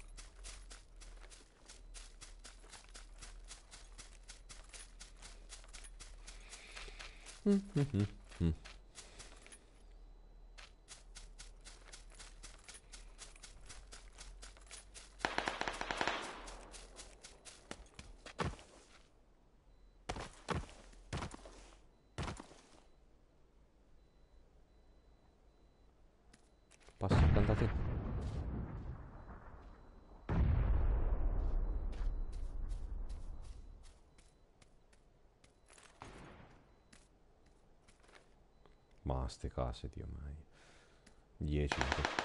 Mm, mm, mm, mm. Passa accanto a te. Ma ste case, Dio mai. dieci.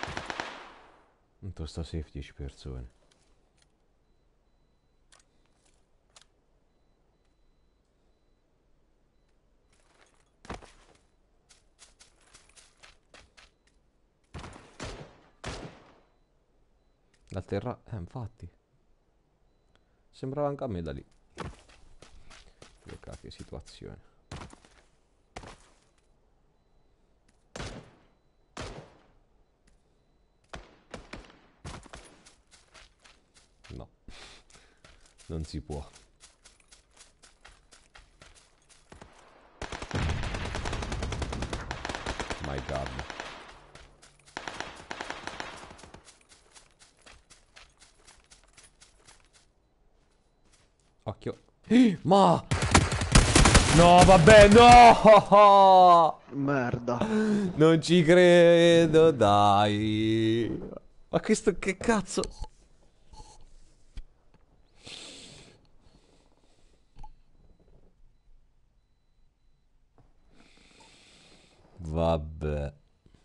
In to sta safe dieci persone. Dal terra... Eh, infatti. Sembrava anche a me da lì. Che cacchio situazione. No. Non si può. My god. Occhio. Ma... No, vabbè, no! Merda. Non ci credo, dai. Ma questo che cazzo? Vabbè.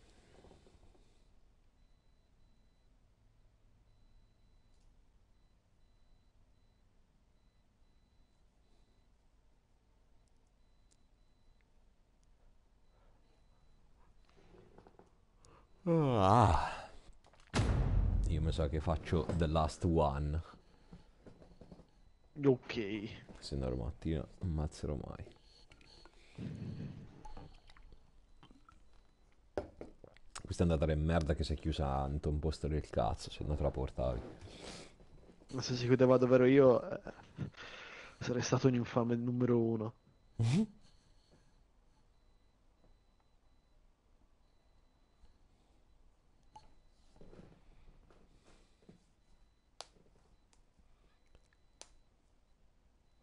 Ah. Io mi sa che faccio the last one. Ok. Se no mattina non ammazzerò mai. Questa è andata di merda che si è chiusa in un posto del cazzo, se no te la portavi. Ma se si chiudeva dove ero io, eh, sarei stato un infame numero uno.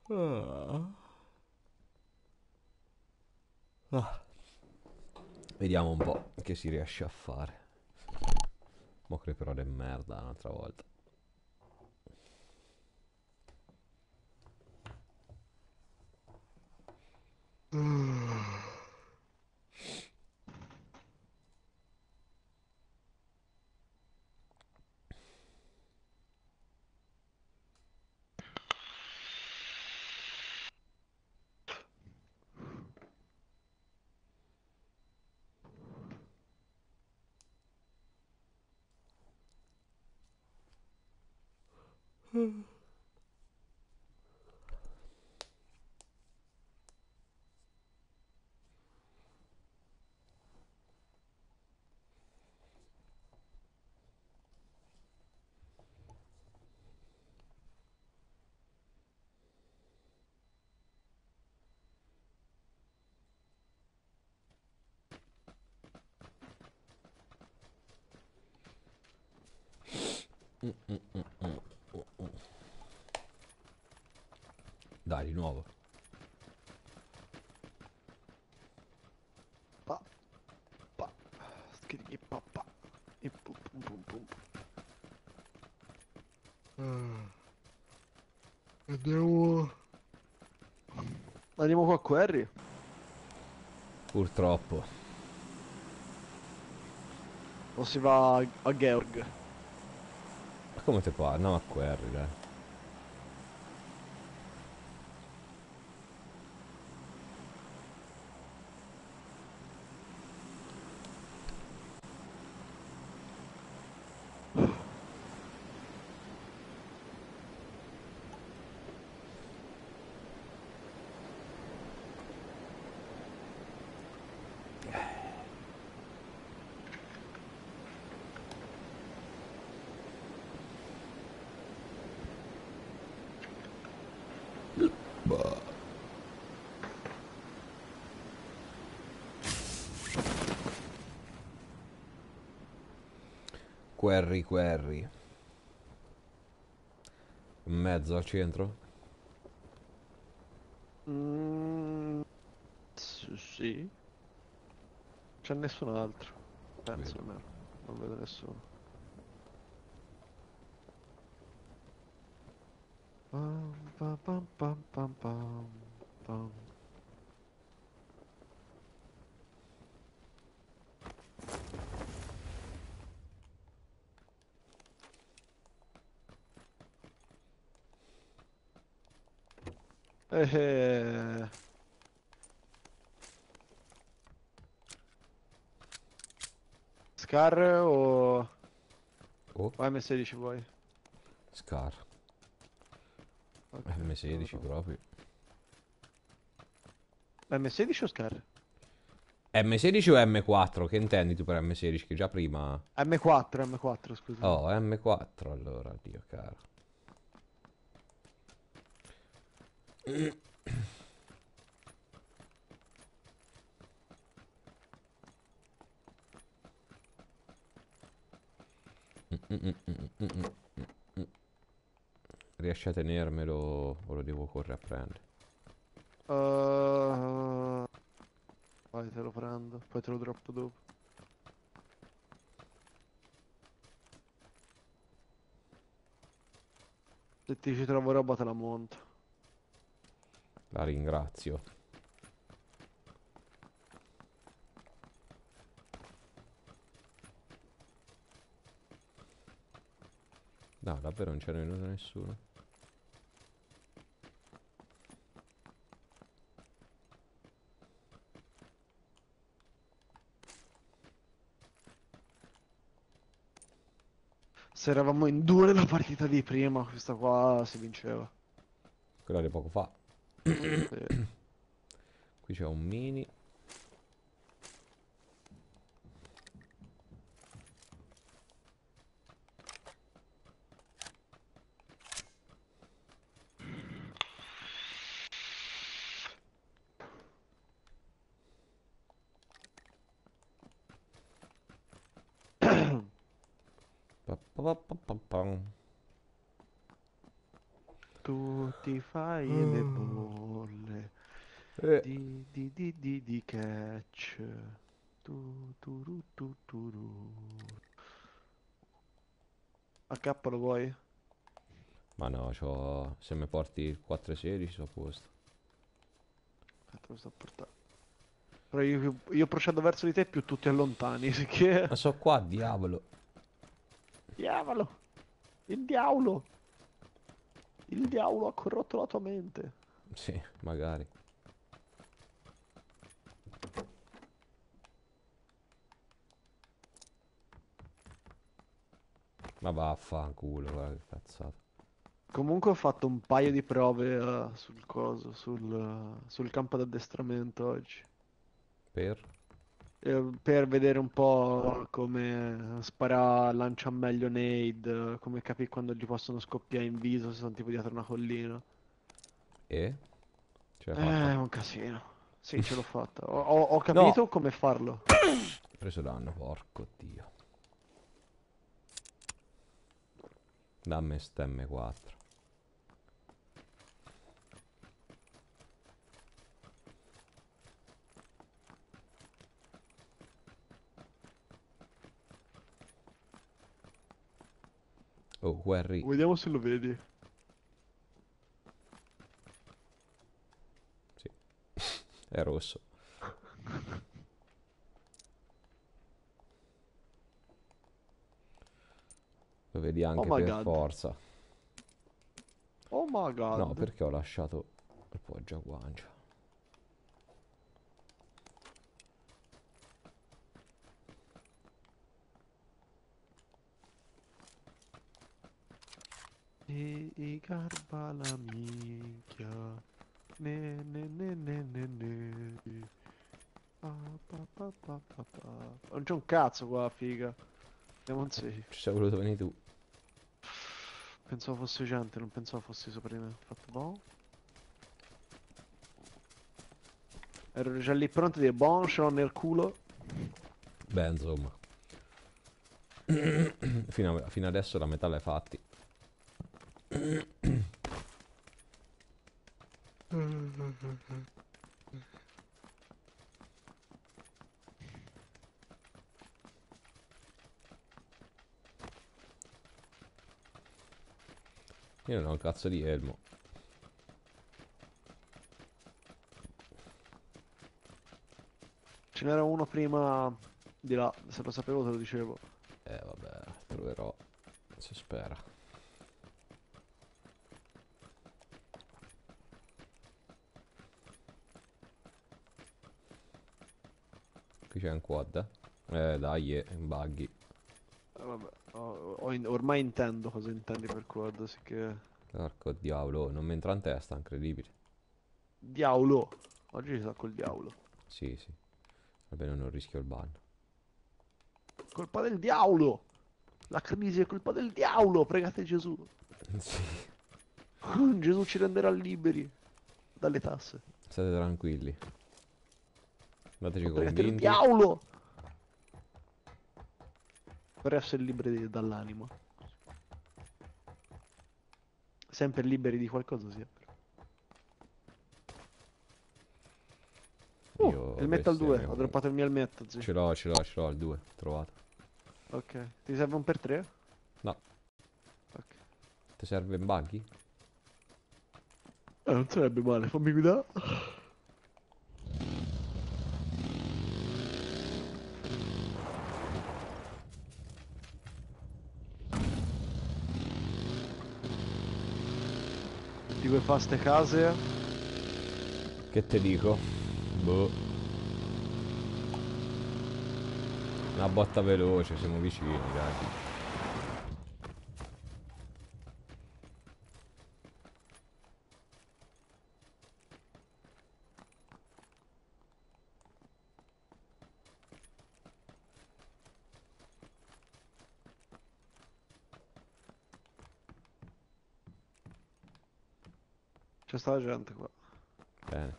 Ah. Ah. Vediamo un po' che si riesce a fare. Mo creperò di merda un'altra volta. Mm, mm, mm, mm, mm, mm. Dai, di nuovo. Pa, pa. Scrivi pa, pa. E pum, pum, pum, pum. Ah, Andiamo. Andiamo qua a Query. Purtroppo. O si va a, a Georg. Ma come te pare? No, a Quarry, dai. Quarry, Quarry. In mezzo al centro? Mm, s- sì. C'è nessun altro. Penso Vedo. almeno. Non vedo nessuno. Pam, pam, pam, pam, pam, pam, pam. Eh, eh. Scar o... Oh, o M sedici vuoi? Scar. Ok, M sedici allora. proprio. M sedici o Scar? M sedici o M quattro? Che intendi tu per M sedici? Che già prima... M quattro, M quattro, scusami. Oh, M quattro allora, Dio caro. Mm, mm, mm, mm, mm, mm, mm. Riesci a tenermelo o lo devo correre a prendere? Uh, vai, te lo prendo, poi te lo droppo dopo. Se ti ci trovo roba te la monto. La ringrazio. No, davvero non c'era venuto nessuno. Se eravamo in due nella partita di prima, questa qua si vinceva. Quella di poco fa. Sì. Qui c'è un mini. Pa, pa, pa, pa, pa, pam. Tu ti fai le bolle Eh. di di di di di catch. Tu tu ru, tu tu ru. A K lo vuoi? Ma no, c'ho... se mi porti il quattro sedici so a posto. Aspetta, lo sto a portare. Però io, più- io procedo verso di te più tu ti allontani, perché... Ma so qua, diavolo. Diavolo! Il diavolo! Il diavolo ha corrotto la tua mente. Sì, magari. Ma vaffanculo, guarda che cazzata. Comunque ho fatto un paio di prove eh, sul coso, sul, eh, sul campo d'addestramento oggi. Per? Eh, per vedere un po' come spara, lancia meglio nade, come capire quando gli possono scoppiare in viso se sono tipo dietro una collina. E? Ce l'hai Eh, fatta? è un casino. Sì, ce l'ho fatta. Ho, ho- ho No! capito come farlo. Ho preso danno, porco dio. Dammi sta M quattro. Oh, Guerri. Vediamo se lo vedi. Sì. È rosso. Lo vedi Oh anche my per god. forza. Oh my No, god. perché ho lasciato il poggio a guancia. E, e garba la minchia. Ne ne ne ne ne ne. Pa, pa, pa, pa, pa, pa. Non c'è un cazzo qua, figa. Andiamo un safe. Ci sei voluto venire tu. Pensavo fosse gente, non pensavo fossi sopra di me. Fatto boh. Ero già lì pronto a dire bon, ce l'ho nel culo. Beh, insomma. fino, a- fino adesso la metà l'hai fatti. Io non ho un cazzo di elmo. Ce n'era uno prima di là, se lo sapevo te lo dicevo. Eh vabbè, troverò. Si spera. Qui c'è un quad. Eh, Eh, dai, è un buggy. Eh, vabbè, ho- ho in- ormai intendo cosa intendi per quad, sicché... Porco diavolo, non mi entra in testa, incredibile. Diavolo! Oggi ci sta col diavolo. Sì, sì. Almeno non rischio il ban. Colpa del diavolo! La crisi è colpa del diavolo, pregate Gesù. Sì. Gesù ci renderà liberi dalle tasse. State tranquilli. Andateci Pregate il convinti. diavolo! Per essere liberi dall'anima. Sempre liberi di qualcosa sempre. Uh, Io il metal due, bestemmio ho comunque. droppato il mio al metal, sì. Ce l'ho, ce l'ho, ce l'ho, il due. Trovato. Ok, ti serve un per tre? No. Ok. Ti serve un buggy? Eh, non sarebbe male, fammi guidare. Di vuoi fare ste case? Che te dico? Boh. Una botta veloce, siamo vicini, dai. C'è sta la gente qua. Bene.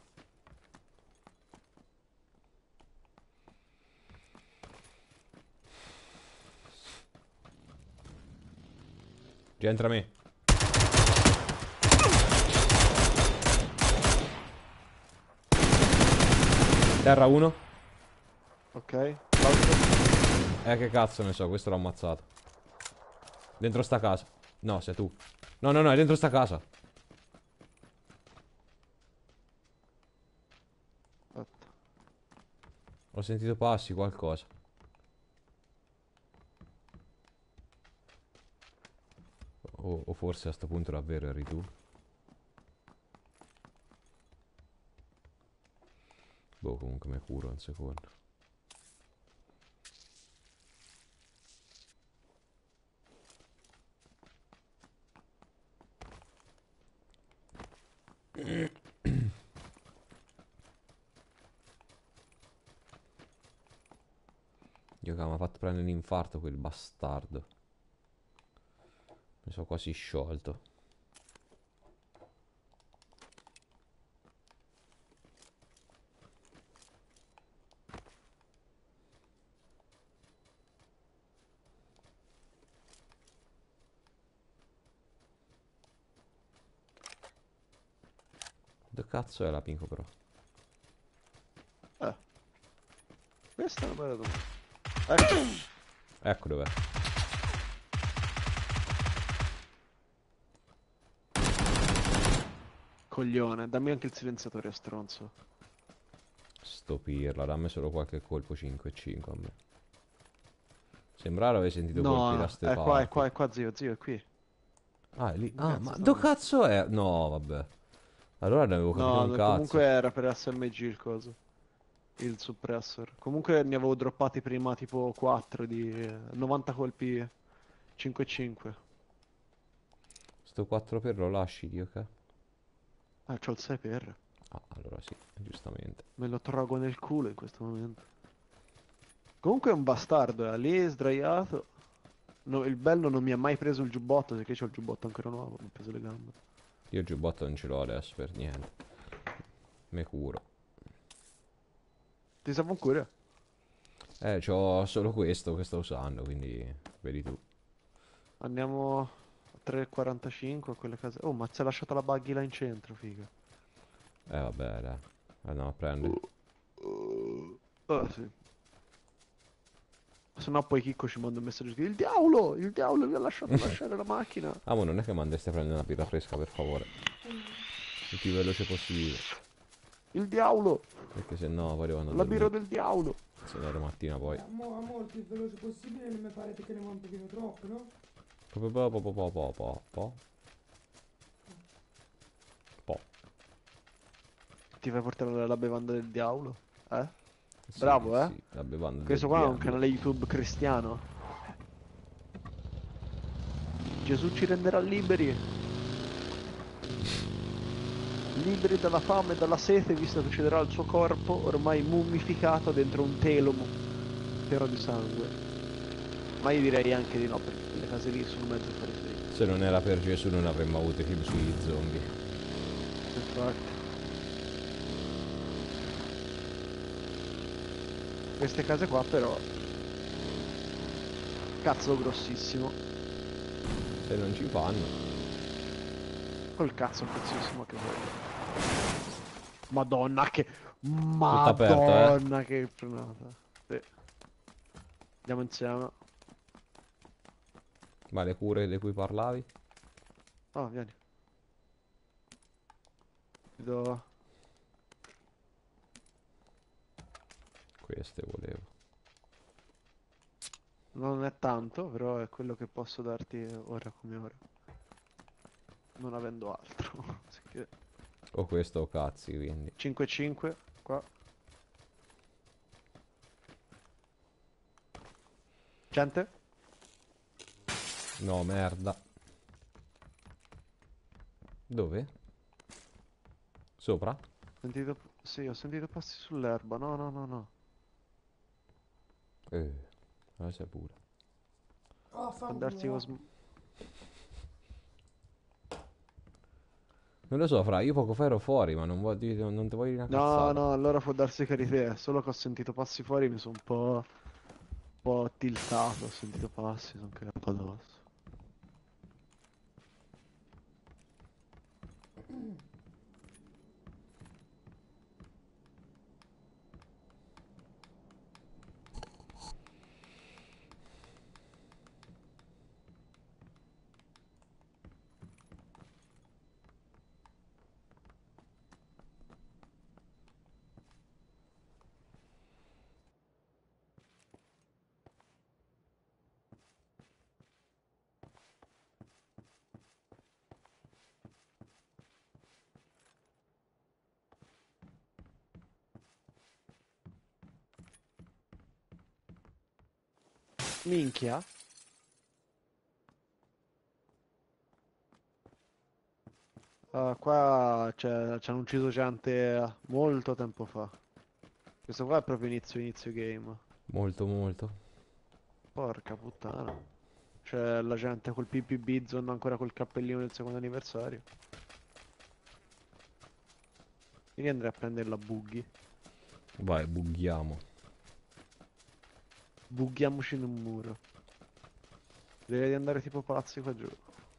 Rientra me. Terra uno. Ok. L'altro. Eh, che cazzo ne so, questo l'ho ammazzato. Dentro sta casa. No, sei tu. No, no, no, è dentro sta casa. Aspetta. Ho sentito passi, qualcosa. O, o forse a sto punto davvero eri tu. Boh, comunque mi curo un secondo. Dio che mi ha fatto prendere un infarto quel bastardo. Mi sono quasi sciolto. Dove cazzo è la pinco però? Eh. Questa è una bella domanda. Ecco. Ecco dov'è. Coglione. Dammi anche il silenziatore, stronzo. Sto pirla, dammi solo qualche colpo cinque e cinque a me. Sembrava aver sentito colpi da No, ste è qua, è parti. qua, è qua, zio, zio, è qui. Ah, è lì. Dove Ah, cazzo ma sta dove andando? cazzo è? No, vabbè. Allora ne avevo capito un No, cazzo. comunque era per S M G il coso. Il suppressor. Comunque ne avevo droppati prima tipo quattro di eh, novanta colpi cinque cinque. Sto quattro per lo lasci, Dio che. Ah, c'ho il sei per. Ah, allora sì, giustamente. Me lo trago nel culo in questo momento. Comunque è un bastardo, è lì sdraiato. No, il bello non mi ha mai preso il giubbotto, perché c'ho il giubbotto ancora nuovo, mi ha preso le gambe. Io il giubbotto non ce l'ho adesso per niente. Me curo. Ti serve un cuore? Eh, c'ho solo questo che sto usando, quindi vedi tu. Andiamo a tre e quarantacinque a quelle case. Oh, ma si è lasciata la buggy là in centro, figa. Eh, vabbè, dai. Andiamo a prendere. Uh, ah, sì. Se no poi Chicco ci manda un messaggio di il diavolo, il diavolo vi ha lasciato lasciare la macchina. Ah, ma non è che mi andresti a prendere una birra fresca, per favore. Il più veloce possibile. Il diavolo, Perché se no poi devo andare a la birra dormire. del diavolo. Se no domattina poi. Mo, mo il più veloce possibile, non mi pare che ne va un pochino troppo, no? Po po po po po po po po. Po. Ti fai portare la la bevanda del diavolo? Eh? Sì, Bravo, eh? sì, la bevanda del Questo qua è un diavolo. canale YouTube cristiano. Gesù ci renderà liberi. Liberi dalla fame e dalla sete, visto che ci darà il suo corpo ormai mummificato dentro un telo mu- pieno di sangue. Ma io direi anche di no, perché quelle case lì sono mezzo periferie. Se non era per Gesù non avremmo avuto i film sugli zombie. Infatti. Queste case qua però... Cazzo grossissimo. Se non ci fanno. Col cazzo grossissimo che vuoi. Madonna che... Tutto aperto, eh? Madonna che frenata. Sì. Andiamo insieme. Ma le cure di cui parlavi? Oh, vieni. Ti do... Queste volevo. Non è tanto, però è quello che posso darti ora come ora. Non avendo altro. Sì che- O questo o cazzi, quindi. cinque cinque, qua. Gente? No, merda. Dove? Sopra? Ho sentito... Sì, ho sentito passi sull'erba. No, no, no, no. Eh, non c'è pure. Oh, Può darsi fanculo. cos... Non lo so, fra, io poco fa ero fuori, ma non, voglio, non ti voglio dire una No, cazzata. no, allora può darsi che eri te. Solo che ho sentito passi fuori mi sono un po'... un po' tiltato. Ho sentito passi, sono cagato addosso. Minchia. Ah, qua c'è- ci hanno ucciso gente molto tempo fa. Questo qua è proprio inizio inizio game. Molto, molto. Porca puttana. C'è la gente col P P Bizon ancora col cappellino del secondo anniversario. Quindi andrei a prendere la buggy. Vai, bughiamo. Bughiamoci in un muro. Direi di andare tipo palazzi qua giù.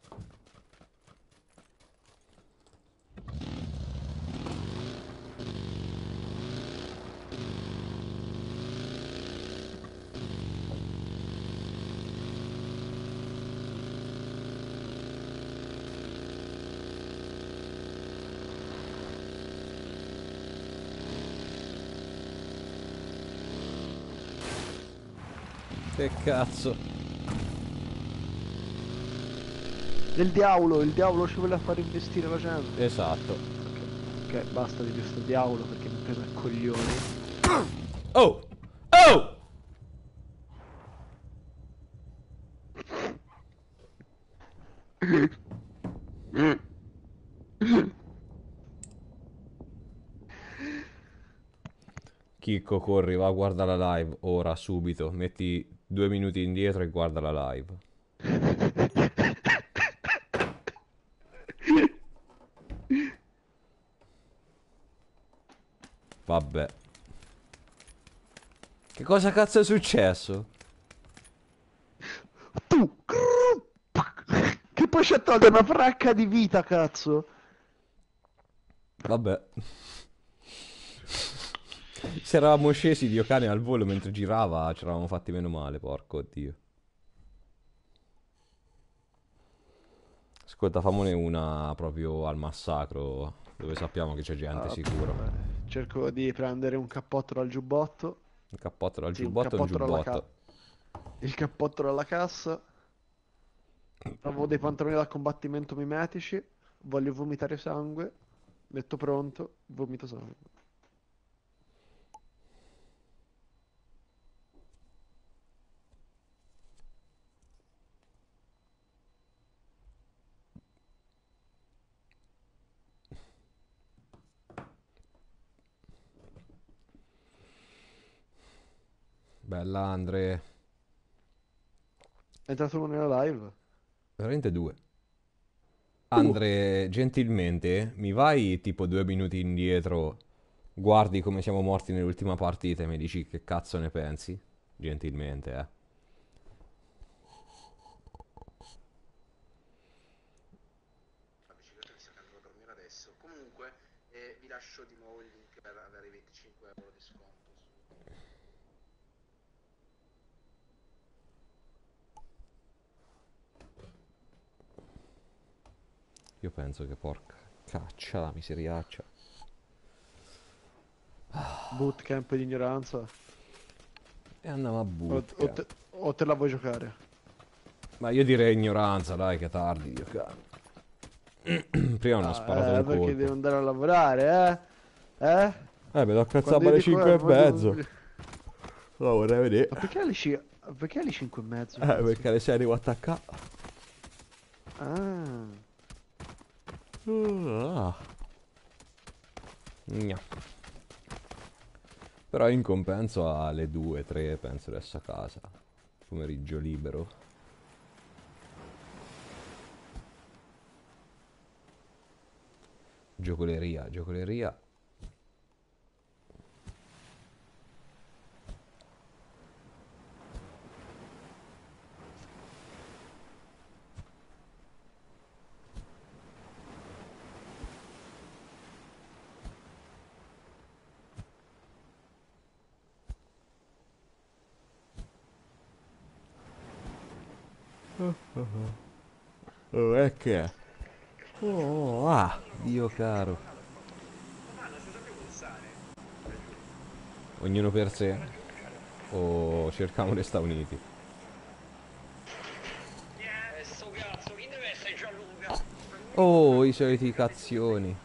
Che cazzo. Il diavolo, il diavolo ci vuole far investire la gente. Esatto. Ok, basta di questo diavolo perché mi prende a coglioni. Oh! Oh! Chicco, corri, va, guarda la live, ora, subito. Metti due minuti indietro e guarda la live. Vabbè. Che cosa cazzo è successo? Tu! Che poi ci ha tolto una fracca di vita, cazzo! Vabbè. Se eravamo scesi Dio cane al volo mentre girava, ci eravamo fatti meno male, porco Dio. Ascolta, famone una proprio al massacro, dove sappiamo che c'è gente Ah, sicuro. vabbè. Cerco di prendere un cappotto dal giubbotto. Un cappotto dal Sì, un giubbotto e un cappotto dalla ca- giubbotto. il cappotto dalla cassa. Avevo dei pantaloni da combattimento mimetici. Voglio vomitare sangue. Metto pronto. Vomito sangue. Bella Andre. È entrato uno nella live. Veramente due. Uh, Andre, gentilmente, mi vai tipo due minuti indietro, guardi come siamo morti nell'ultima partita e mi dici che cazzo ne pensi? Gentilmente, eh. La bicicletta mi sa che andrò a dormire adesso. Comunque, eh, vi lascio di nuovo il link per avere i venticinque euro di sconto su... Io penso che porca caccia la miseriaccia. bootcamp di ignoranza. E andiamo a O, o bootcamp. te, o te la vuoi giocare? Ma io direi ignoranza, dai, che tardi, Dio cane. Prima hanno Ah, sparato eh, un perché colpo. devo andare a lavorare, eh? Eh? Eh, mi do Quando cazzare io alle dico, cinque eh, e voglio- mezzo. Lo vorrei vedere. Ma perché alle, ci- perché alle cinque e mezzo? Eh, cazzo? perché alle sei arrivo a attaccare. Ah, Ah. Gna. Però in compenso alle due, tre penso di essere a casa. Pomeriggio libero. Giocoleria, giocoleria. Oh, è che è? Oh, ah, Dio caro. Ognuno per sé? O cerchiamo di stare uniti? Eh, sto cazzo, chi deve essere Gianluca? Oh, i soliti cazioni.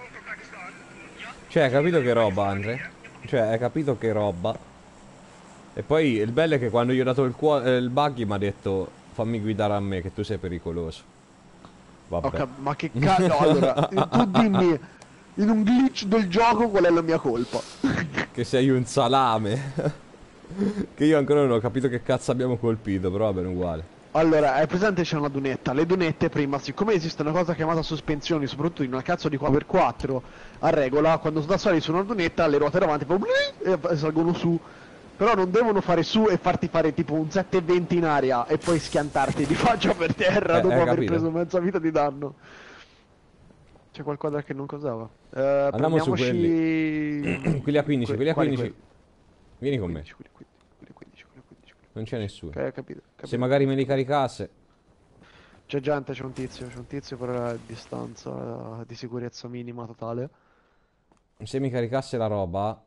Cioè, hai capito che roba, Andre? Cioè, hai capito che roba? E poi il bello è che quando gli ho dato il, cuo- eh, il buggy mi ha detto fammi guidare a me che tu sei pericoloso. Ho Vabbè. cap- ma che cazzo? No, allora, tu dimmi in un glitch del gioco qual è la mia colpa. Che sei un salame. Che io ancora non ho capito che cazzo abbiamo colpito, però va bene uguale. Allora, è presente c'è una dunetta. Le dunette prima, siccome esiste una cosa chiamata sospensioni, soprattutto in una cazzo di quattro per quattro, a regola, quando da soli su una dunetta, le ruote davanti fanno bling e salgono su. Però non devono fare su e farti fare tipo un sette venti in aria e poi schiantarti di faccia per terra Eh, dopo hai aver capito? preso mezza vita di danno. C'è qualcosa che non cosava. Eh, Andiamo su prendiamoci... Quelli a quindici, quelli a quali quindici. Vieni con me. quindici, quelli quindici, quelli quindici, quelli quindici, quelli Non c'è nessuno. Ok, capito, capito. Se magari me li caricasse. C'è gente, c'è un tizio, c'è un tizio per la distanza eh, di sicurezza minima totale. Se mi caricasse la roba.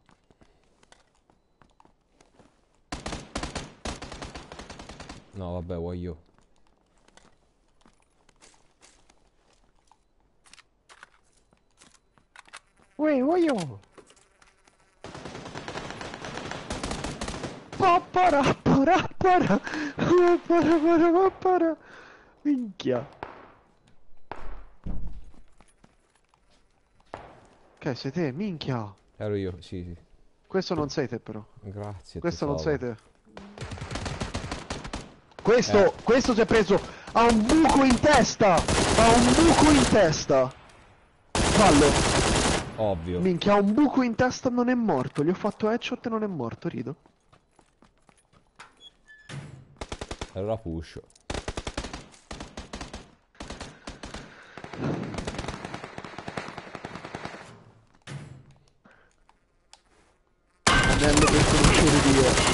No, vabbè, vuoi io. Uè, voglio! Pappara, para, para, para, para, para. Minchia. Che sei te? Minchia. Ero io, sì, sì. Questo non sei te però. Grazie, Questo non sei tesoro. te. Questo, Eh. questo si è preso. Ha un buco in testa. Ha un buco in testa. Fallo. Ovvio. Minchia, ha un buco in testa, non è morto. Gli ho fatto headshot e non è morto, rido. Allora push. Anello per conoscere Dio.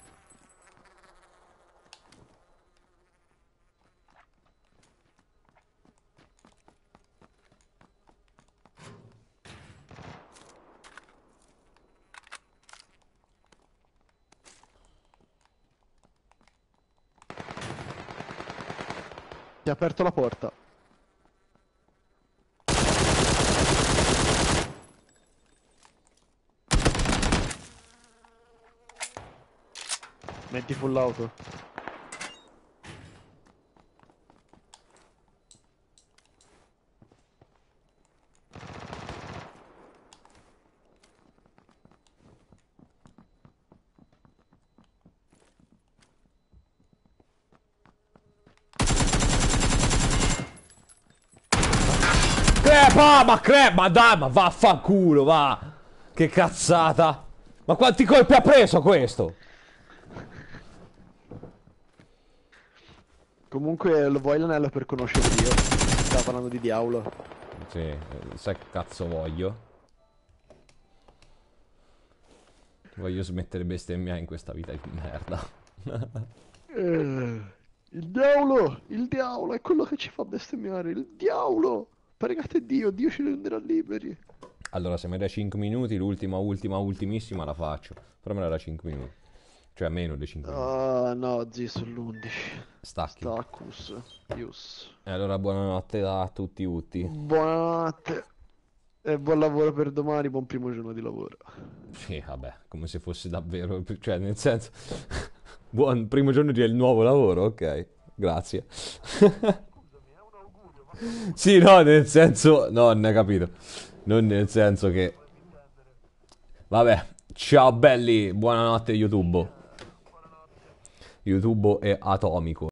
Ti ha aperto la porta. Metti full auto. Crepa, ma crepa, ma dai, ma vaffanculo, va. Che cazzata. Ma quanti colpi ha preso questo? Comunque lo vuoi l'anello per conoscere Dio? Stava parlando di diavolo. Sì, eh, sai che cazzo voglio? Voglio smettere di bestemmiare in questa vita di merda. Eh, il diavolo! Il diavolo è quello che ci fa bestemmiare. Il diavolo! Pregate Dio, Dio ci renderà liberi. Allora, se mi dai cinque minuti, l'ultima, ultima, ultimissima la faccio. Però me la dai cinque minuti. Cioè, meno di cinque minuti. Ah no, zio, sull'undici. Stacchi. Staccus. Ius. E allora, buonanotte a tutti tutti. Buonanotte. E buon lavoro per domani, buon primo giorno di lavoro. Sì, vabbè, come se fosse davvero... Cioè, nel senso... Buon primo giorno del nuovo lavoro, ok. Grazie. Sì, no, nel senso... No, non hai capito. Non nel senso che... Vabbè, ciao belli, buonanotte YouTube. YouTube è atomico.